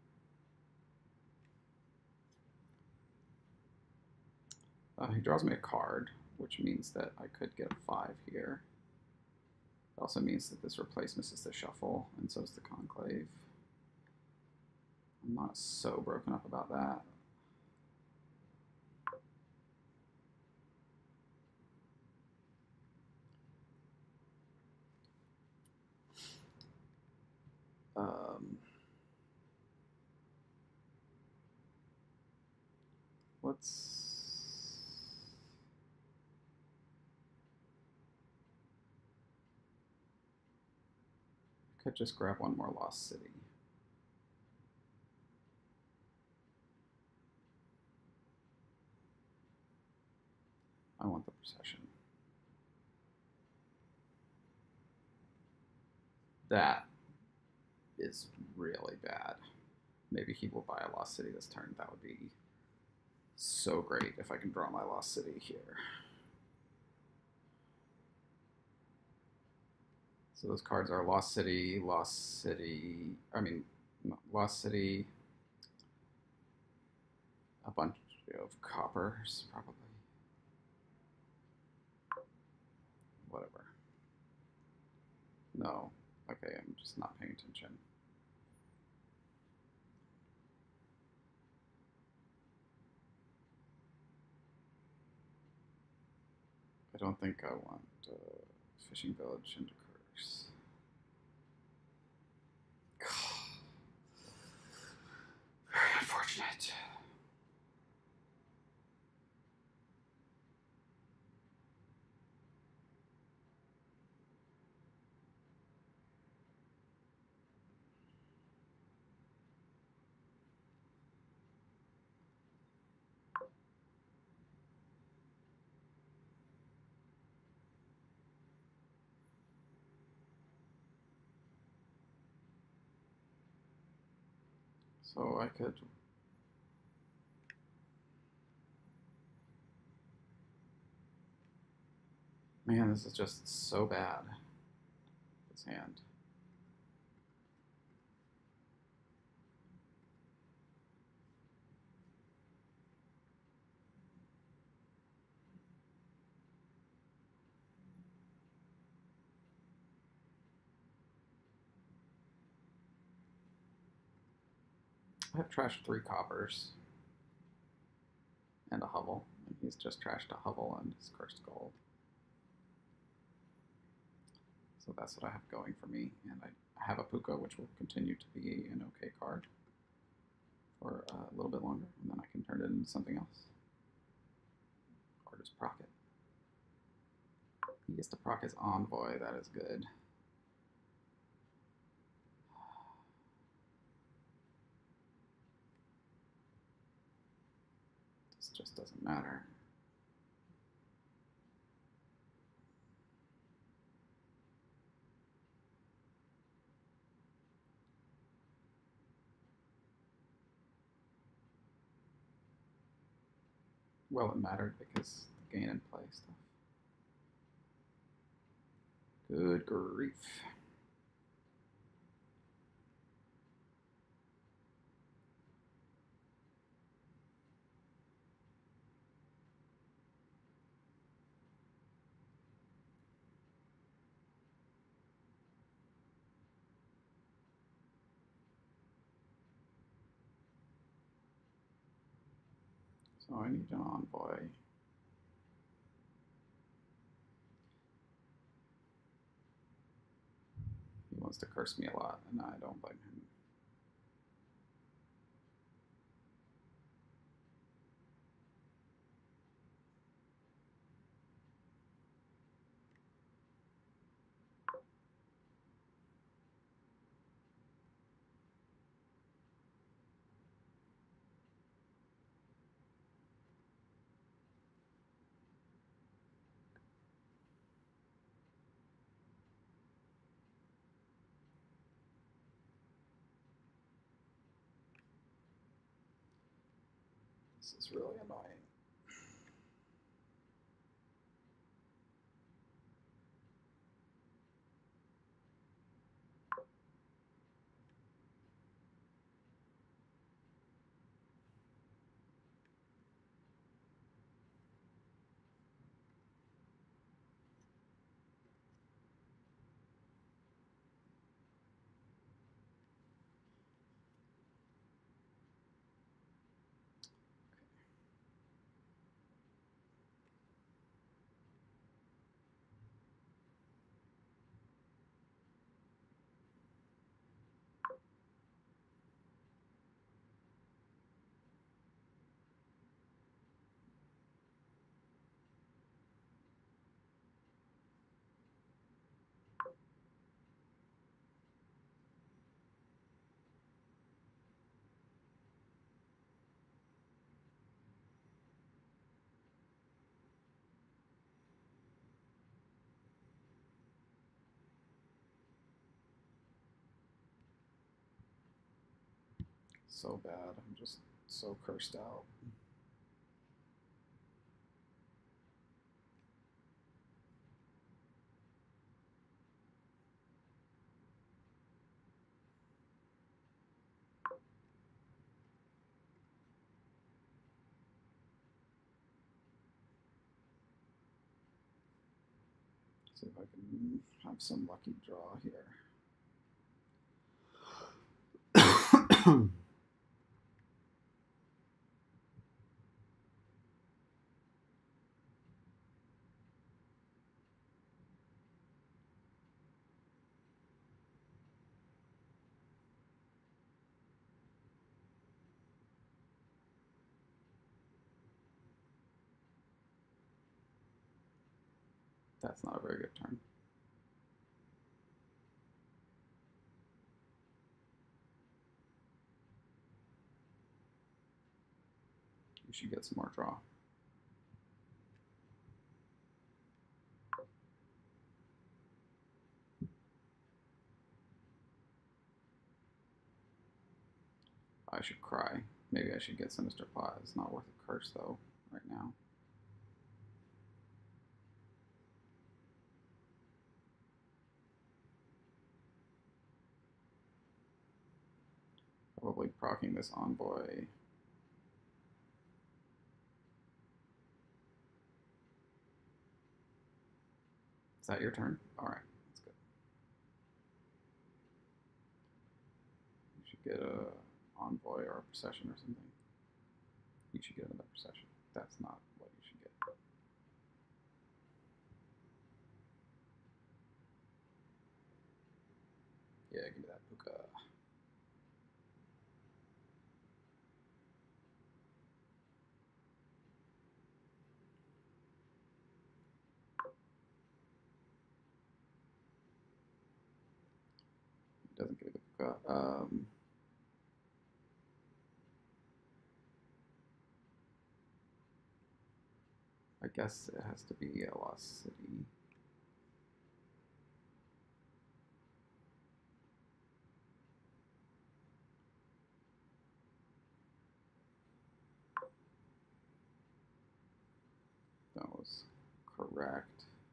He draws me a card, which means that I could get a 5 here. It also means that this replacement is the shuffle, and so is the conclave. I'm not so broken up about that. Could just grab one more Lost City. I want the procession. That is really bad. Maybe he will buy a Lost City this turn. That would be so great if I can draw my Lost City here. So those cards are Lost City, a bunch of coppers, probably. Whatever. No. Okay, I'm just not paying attention. I don't think I want Fishing Village into Curse. Very unfortunate. So I could... Man, this is just so bad. This hand. I have trashed 3 coppers and a hovel, and he's just trashed a hovel and his Cursed Gold. So that's what I have going for me, and I have a Puka, which will continue to be an okay card for a little bit longer, and then I can turn it into something else. Or just proc it. He gets to proc his Envoy, that is good. This just doesn't matter. Well, it mattered because the gain and play stuff. Good grief. So I need an envoy. He wants to curse me a lot, and I don't blame him. This is really annoying. So bad. I'm just so cursed out. See if I can have some lucky draw here. That's not a very good turn. You should get some more draw. I should cry. Maybe I should get Sinister Plot. It's not worth a curse though, right now. Probably proccing this envoy. Is that your turn? Alright, that's good. You should get a envoy or a procession or something. You should get another procession. That's not what you should get. Yeah, give me that puka. Doesn't give me the puka. I guess it has to be a Lost City. That was correct.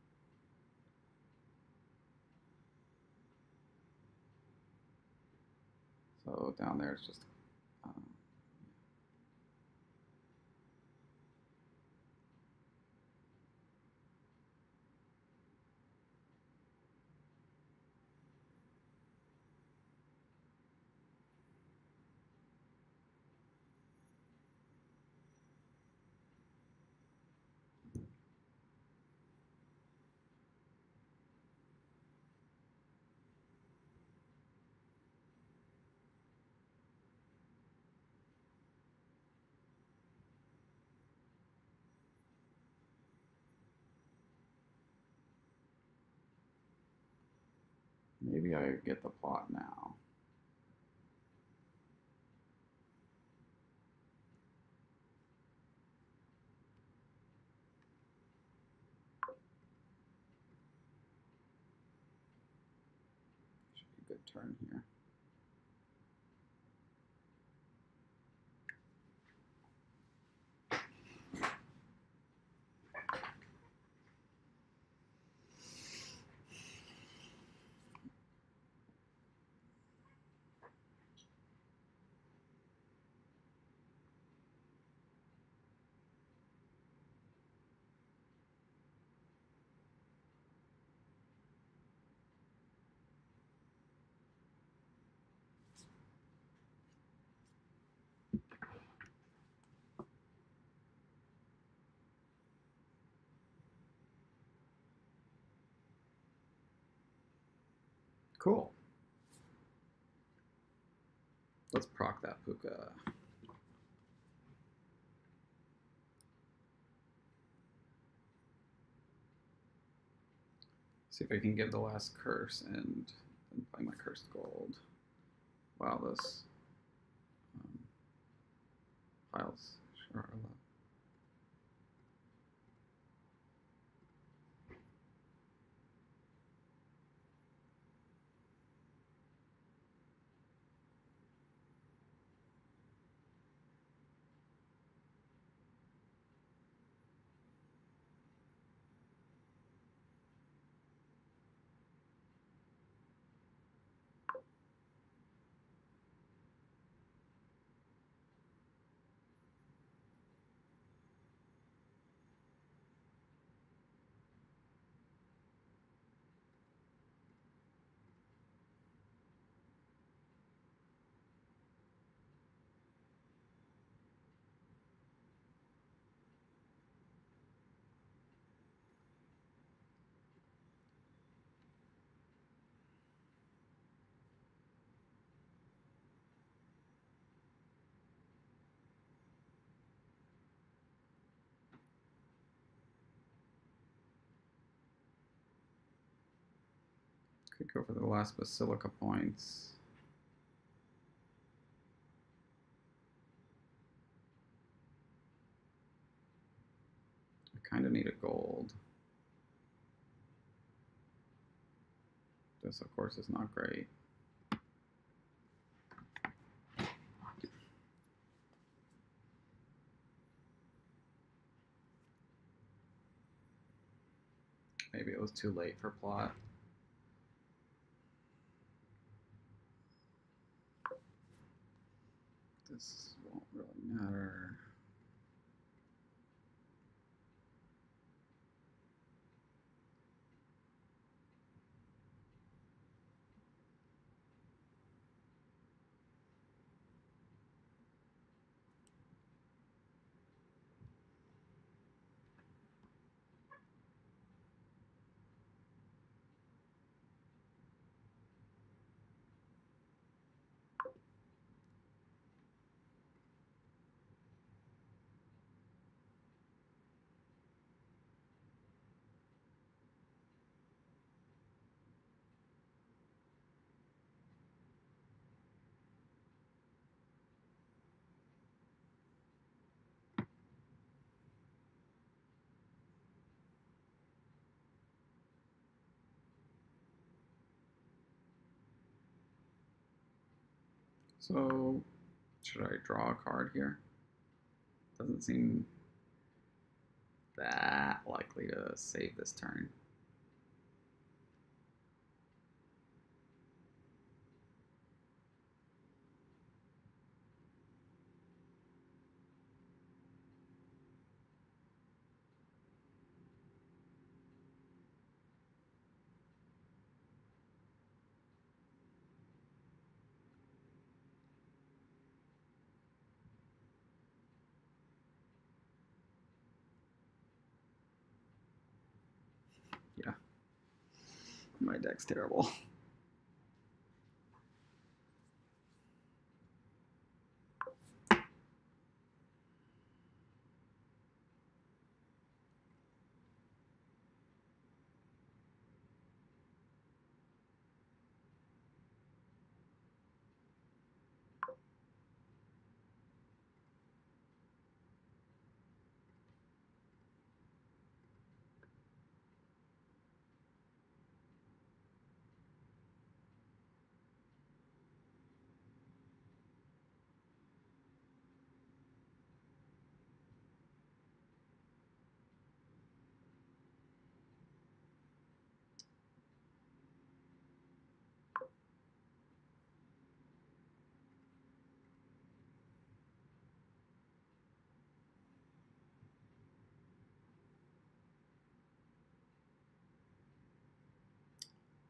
So down there it's just Maybe I get the plot now. Should be a good turn here. Cool. Let's proc that Puka. See if I can give the last curse and then play my cursed gold. Wow, this piles sure are low. Could go for the last Basilica points. I kind of need a gold. This, of course, is not great. Maybe it was too late for plot. This won't really matter. So, should I draw a card here? Doesn't seem that likely to save this turn. Yeah. My deck's terrible.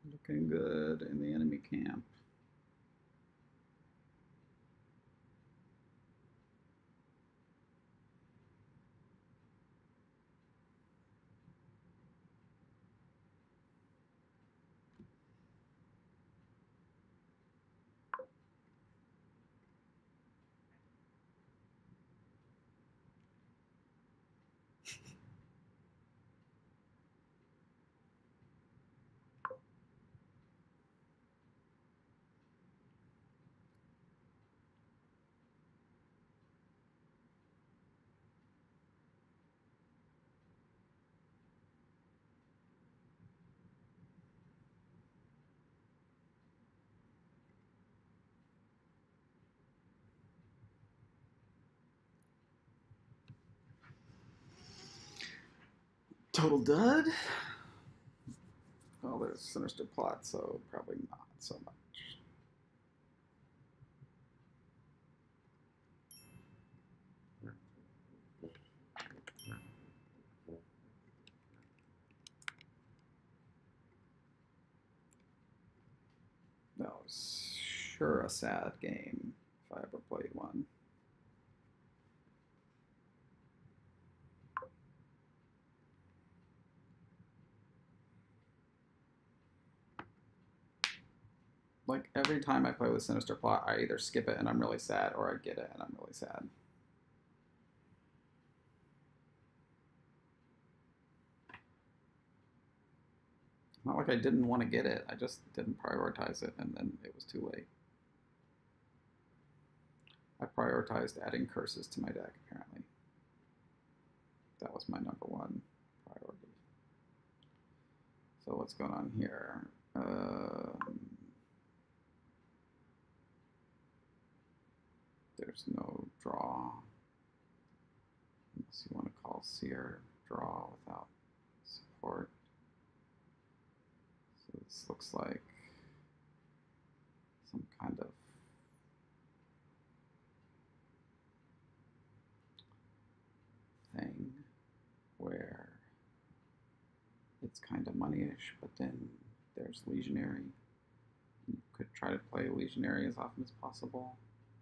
Looking good in the enemy camp. Total dud? Well, there's Sinister Plot, so probably not so much. That was sure a sad game if I ever played one. Like every time I play with Sinister Plot, I either skip it and I'm really sad, or I get it and I'm really sad. Not like I didn't want to get it, I just didn't prioritize it, and then it was too late. I prioritized adding curses to my deck, apparently. That was my number one priority. So what's going on here? There's no draw, unless you want to call Seer draw without support. So this looks like some kind of thing where it's kind of money-ish, but then there's Legionary. You could try to play Legionary as often as possible.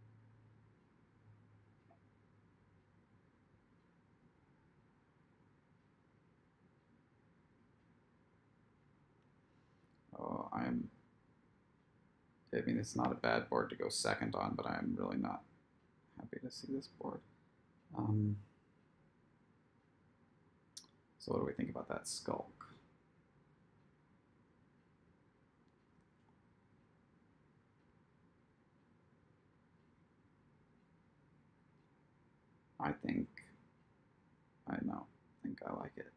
Oh, I mean, it's not a bad board to go second on, but I'm really not happy to see this board. So what do we think about that Skulk? I think I like it.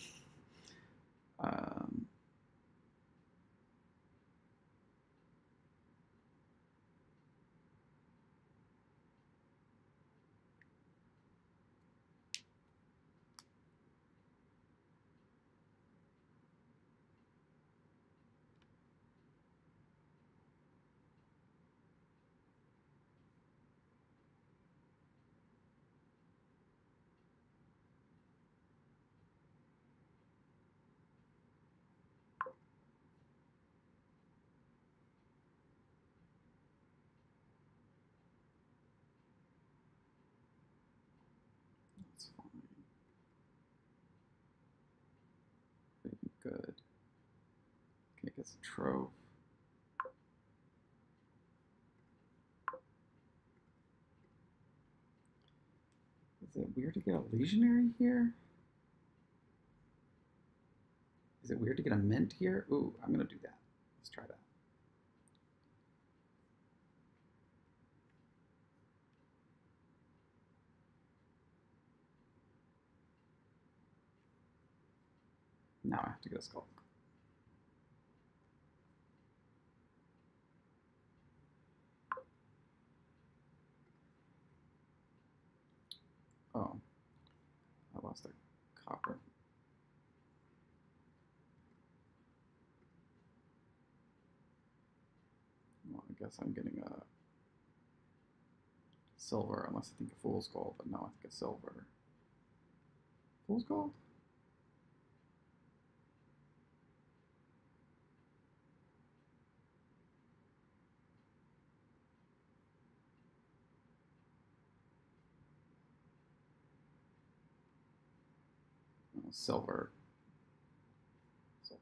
That's fine. Pretty good. Okay, gets a trove. Is it weird to get a Legionary here? Is it weird to get a Mint here? Ooh, I'm gonna do that. Let's try that. Now I have to get a Skulk. Oh, I lost a copper. Well, I guess I'm getting a silver, unless I think a Fool's Gold, but no, I think a silver. Fool's Gold? silver. Silver.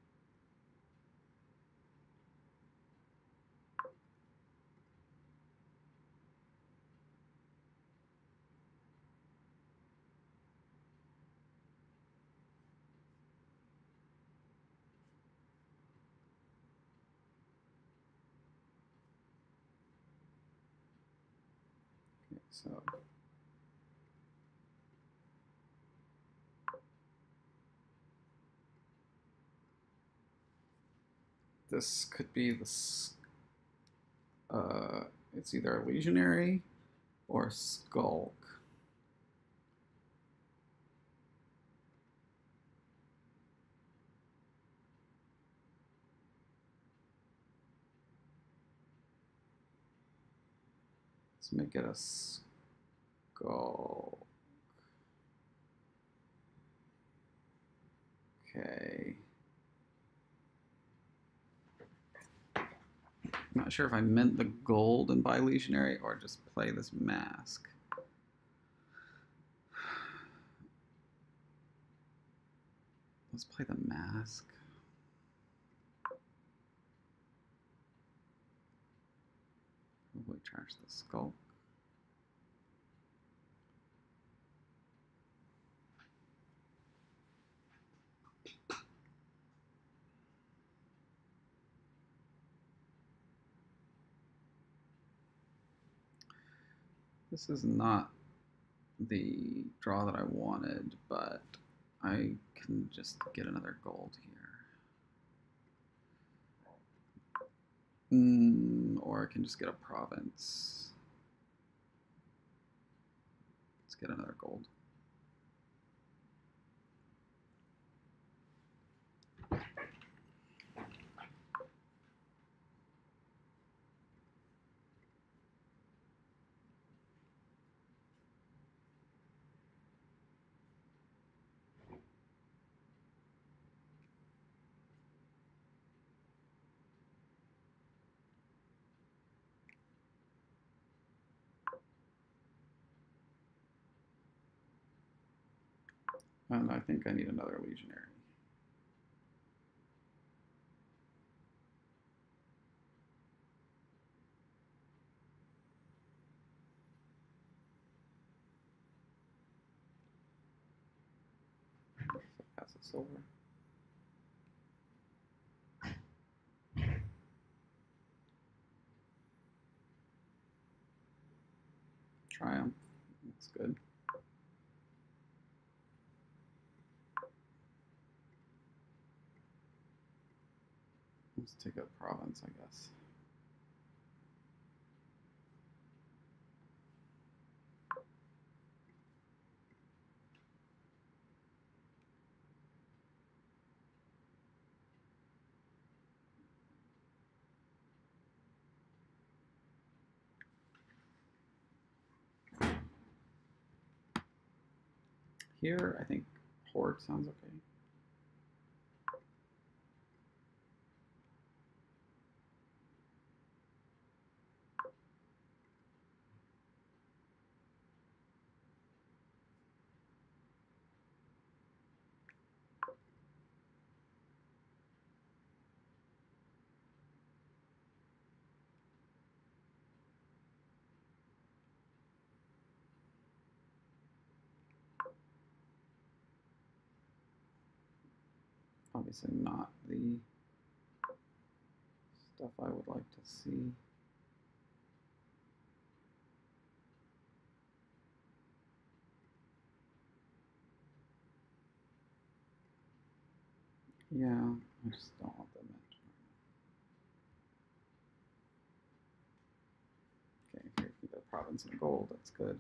Okay, so this could be this. It's either a legionary or skulk. Let's make it a skulk. Okay. I'm not sure if I meant the gold and buy legionary or just play this mask. Let's play the mask. Probably charge the skulk. This is not the draw that I wanted, but I can just get another gold here. Or I can just get a province. Let's get another gold. And I think I need another legionary. So pass a silver. Triumph. That's good. Let's take a province, I guess. Here, I think horde sounds okay. Obviously not the stuff I would like to see. Yeah, I just don't want them in. Okay, here we go, province and gold, that's good.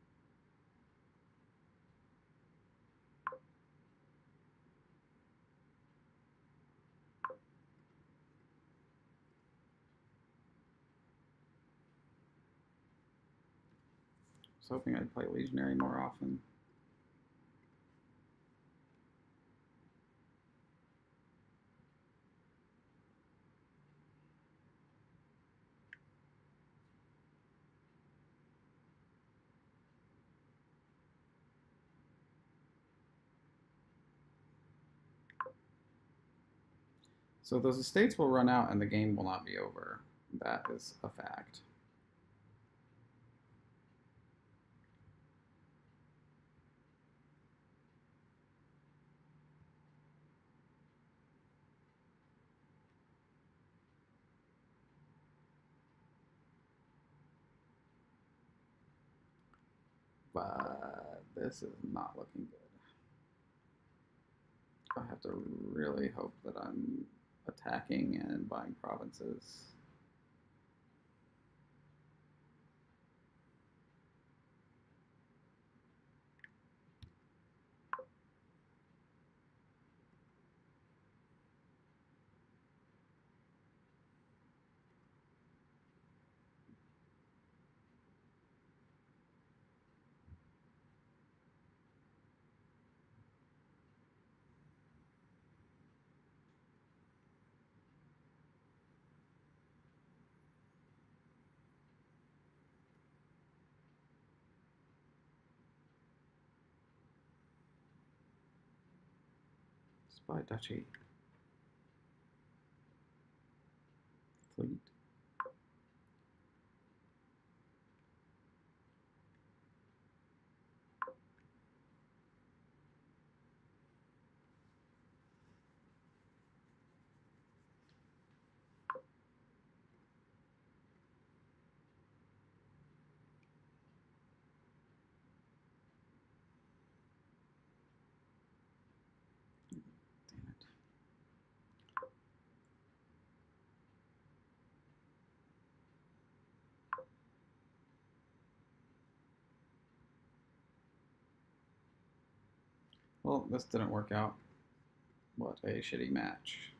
I was hoping I'd play legionary more often. So those estates will run out and the game will not be over. That is a fact. But this is not looking good. I have to really hope that I'm attacking and buying provinces. Spy duchy. Fleet. Damn it. Well, this didn't work out. What a shitty match.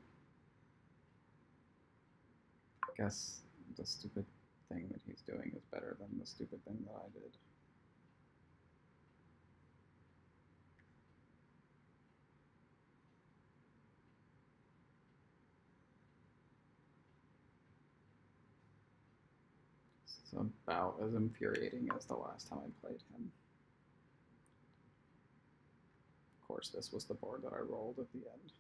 I guess the stupid thing that he's doing is better than the stupid thing that I did. This is about as infuriating as the last time I played him. Of course, this was the board that I rolled at the end.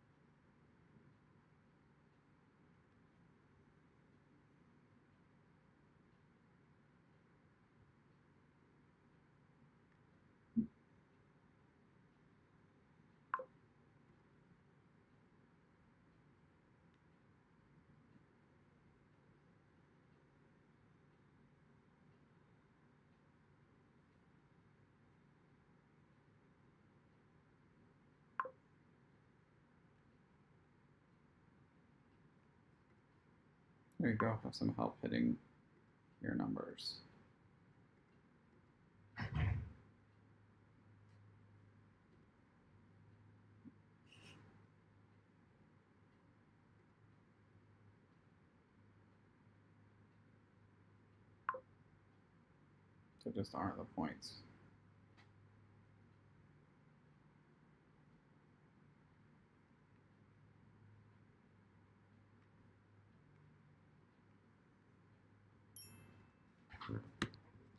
There you go, have some help hitting your numbers. So just aren't the points.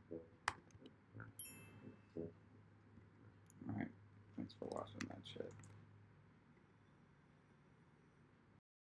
Alright, thanks for watching that shit.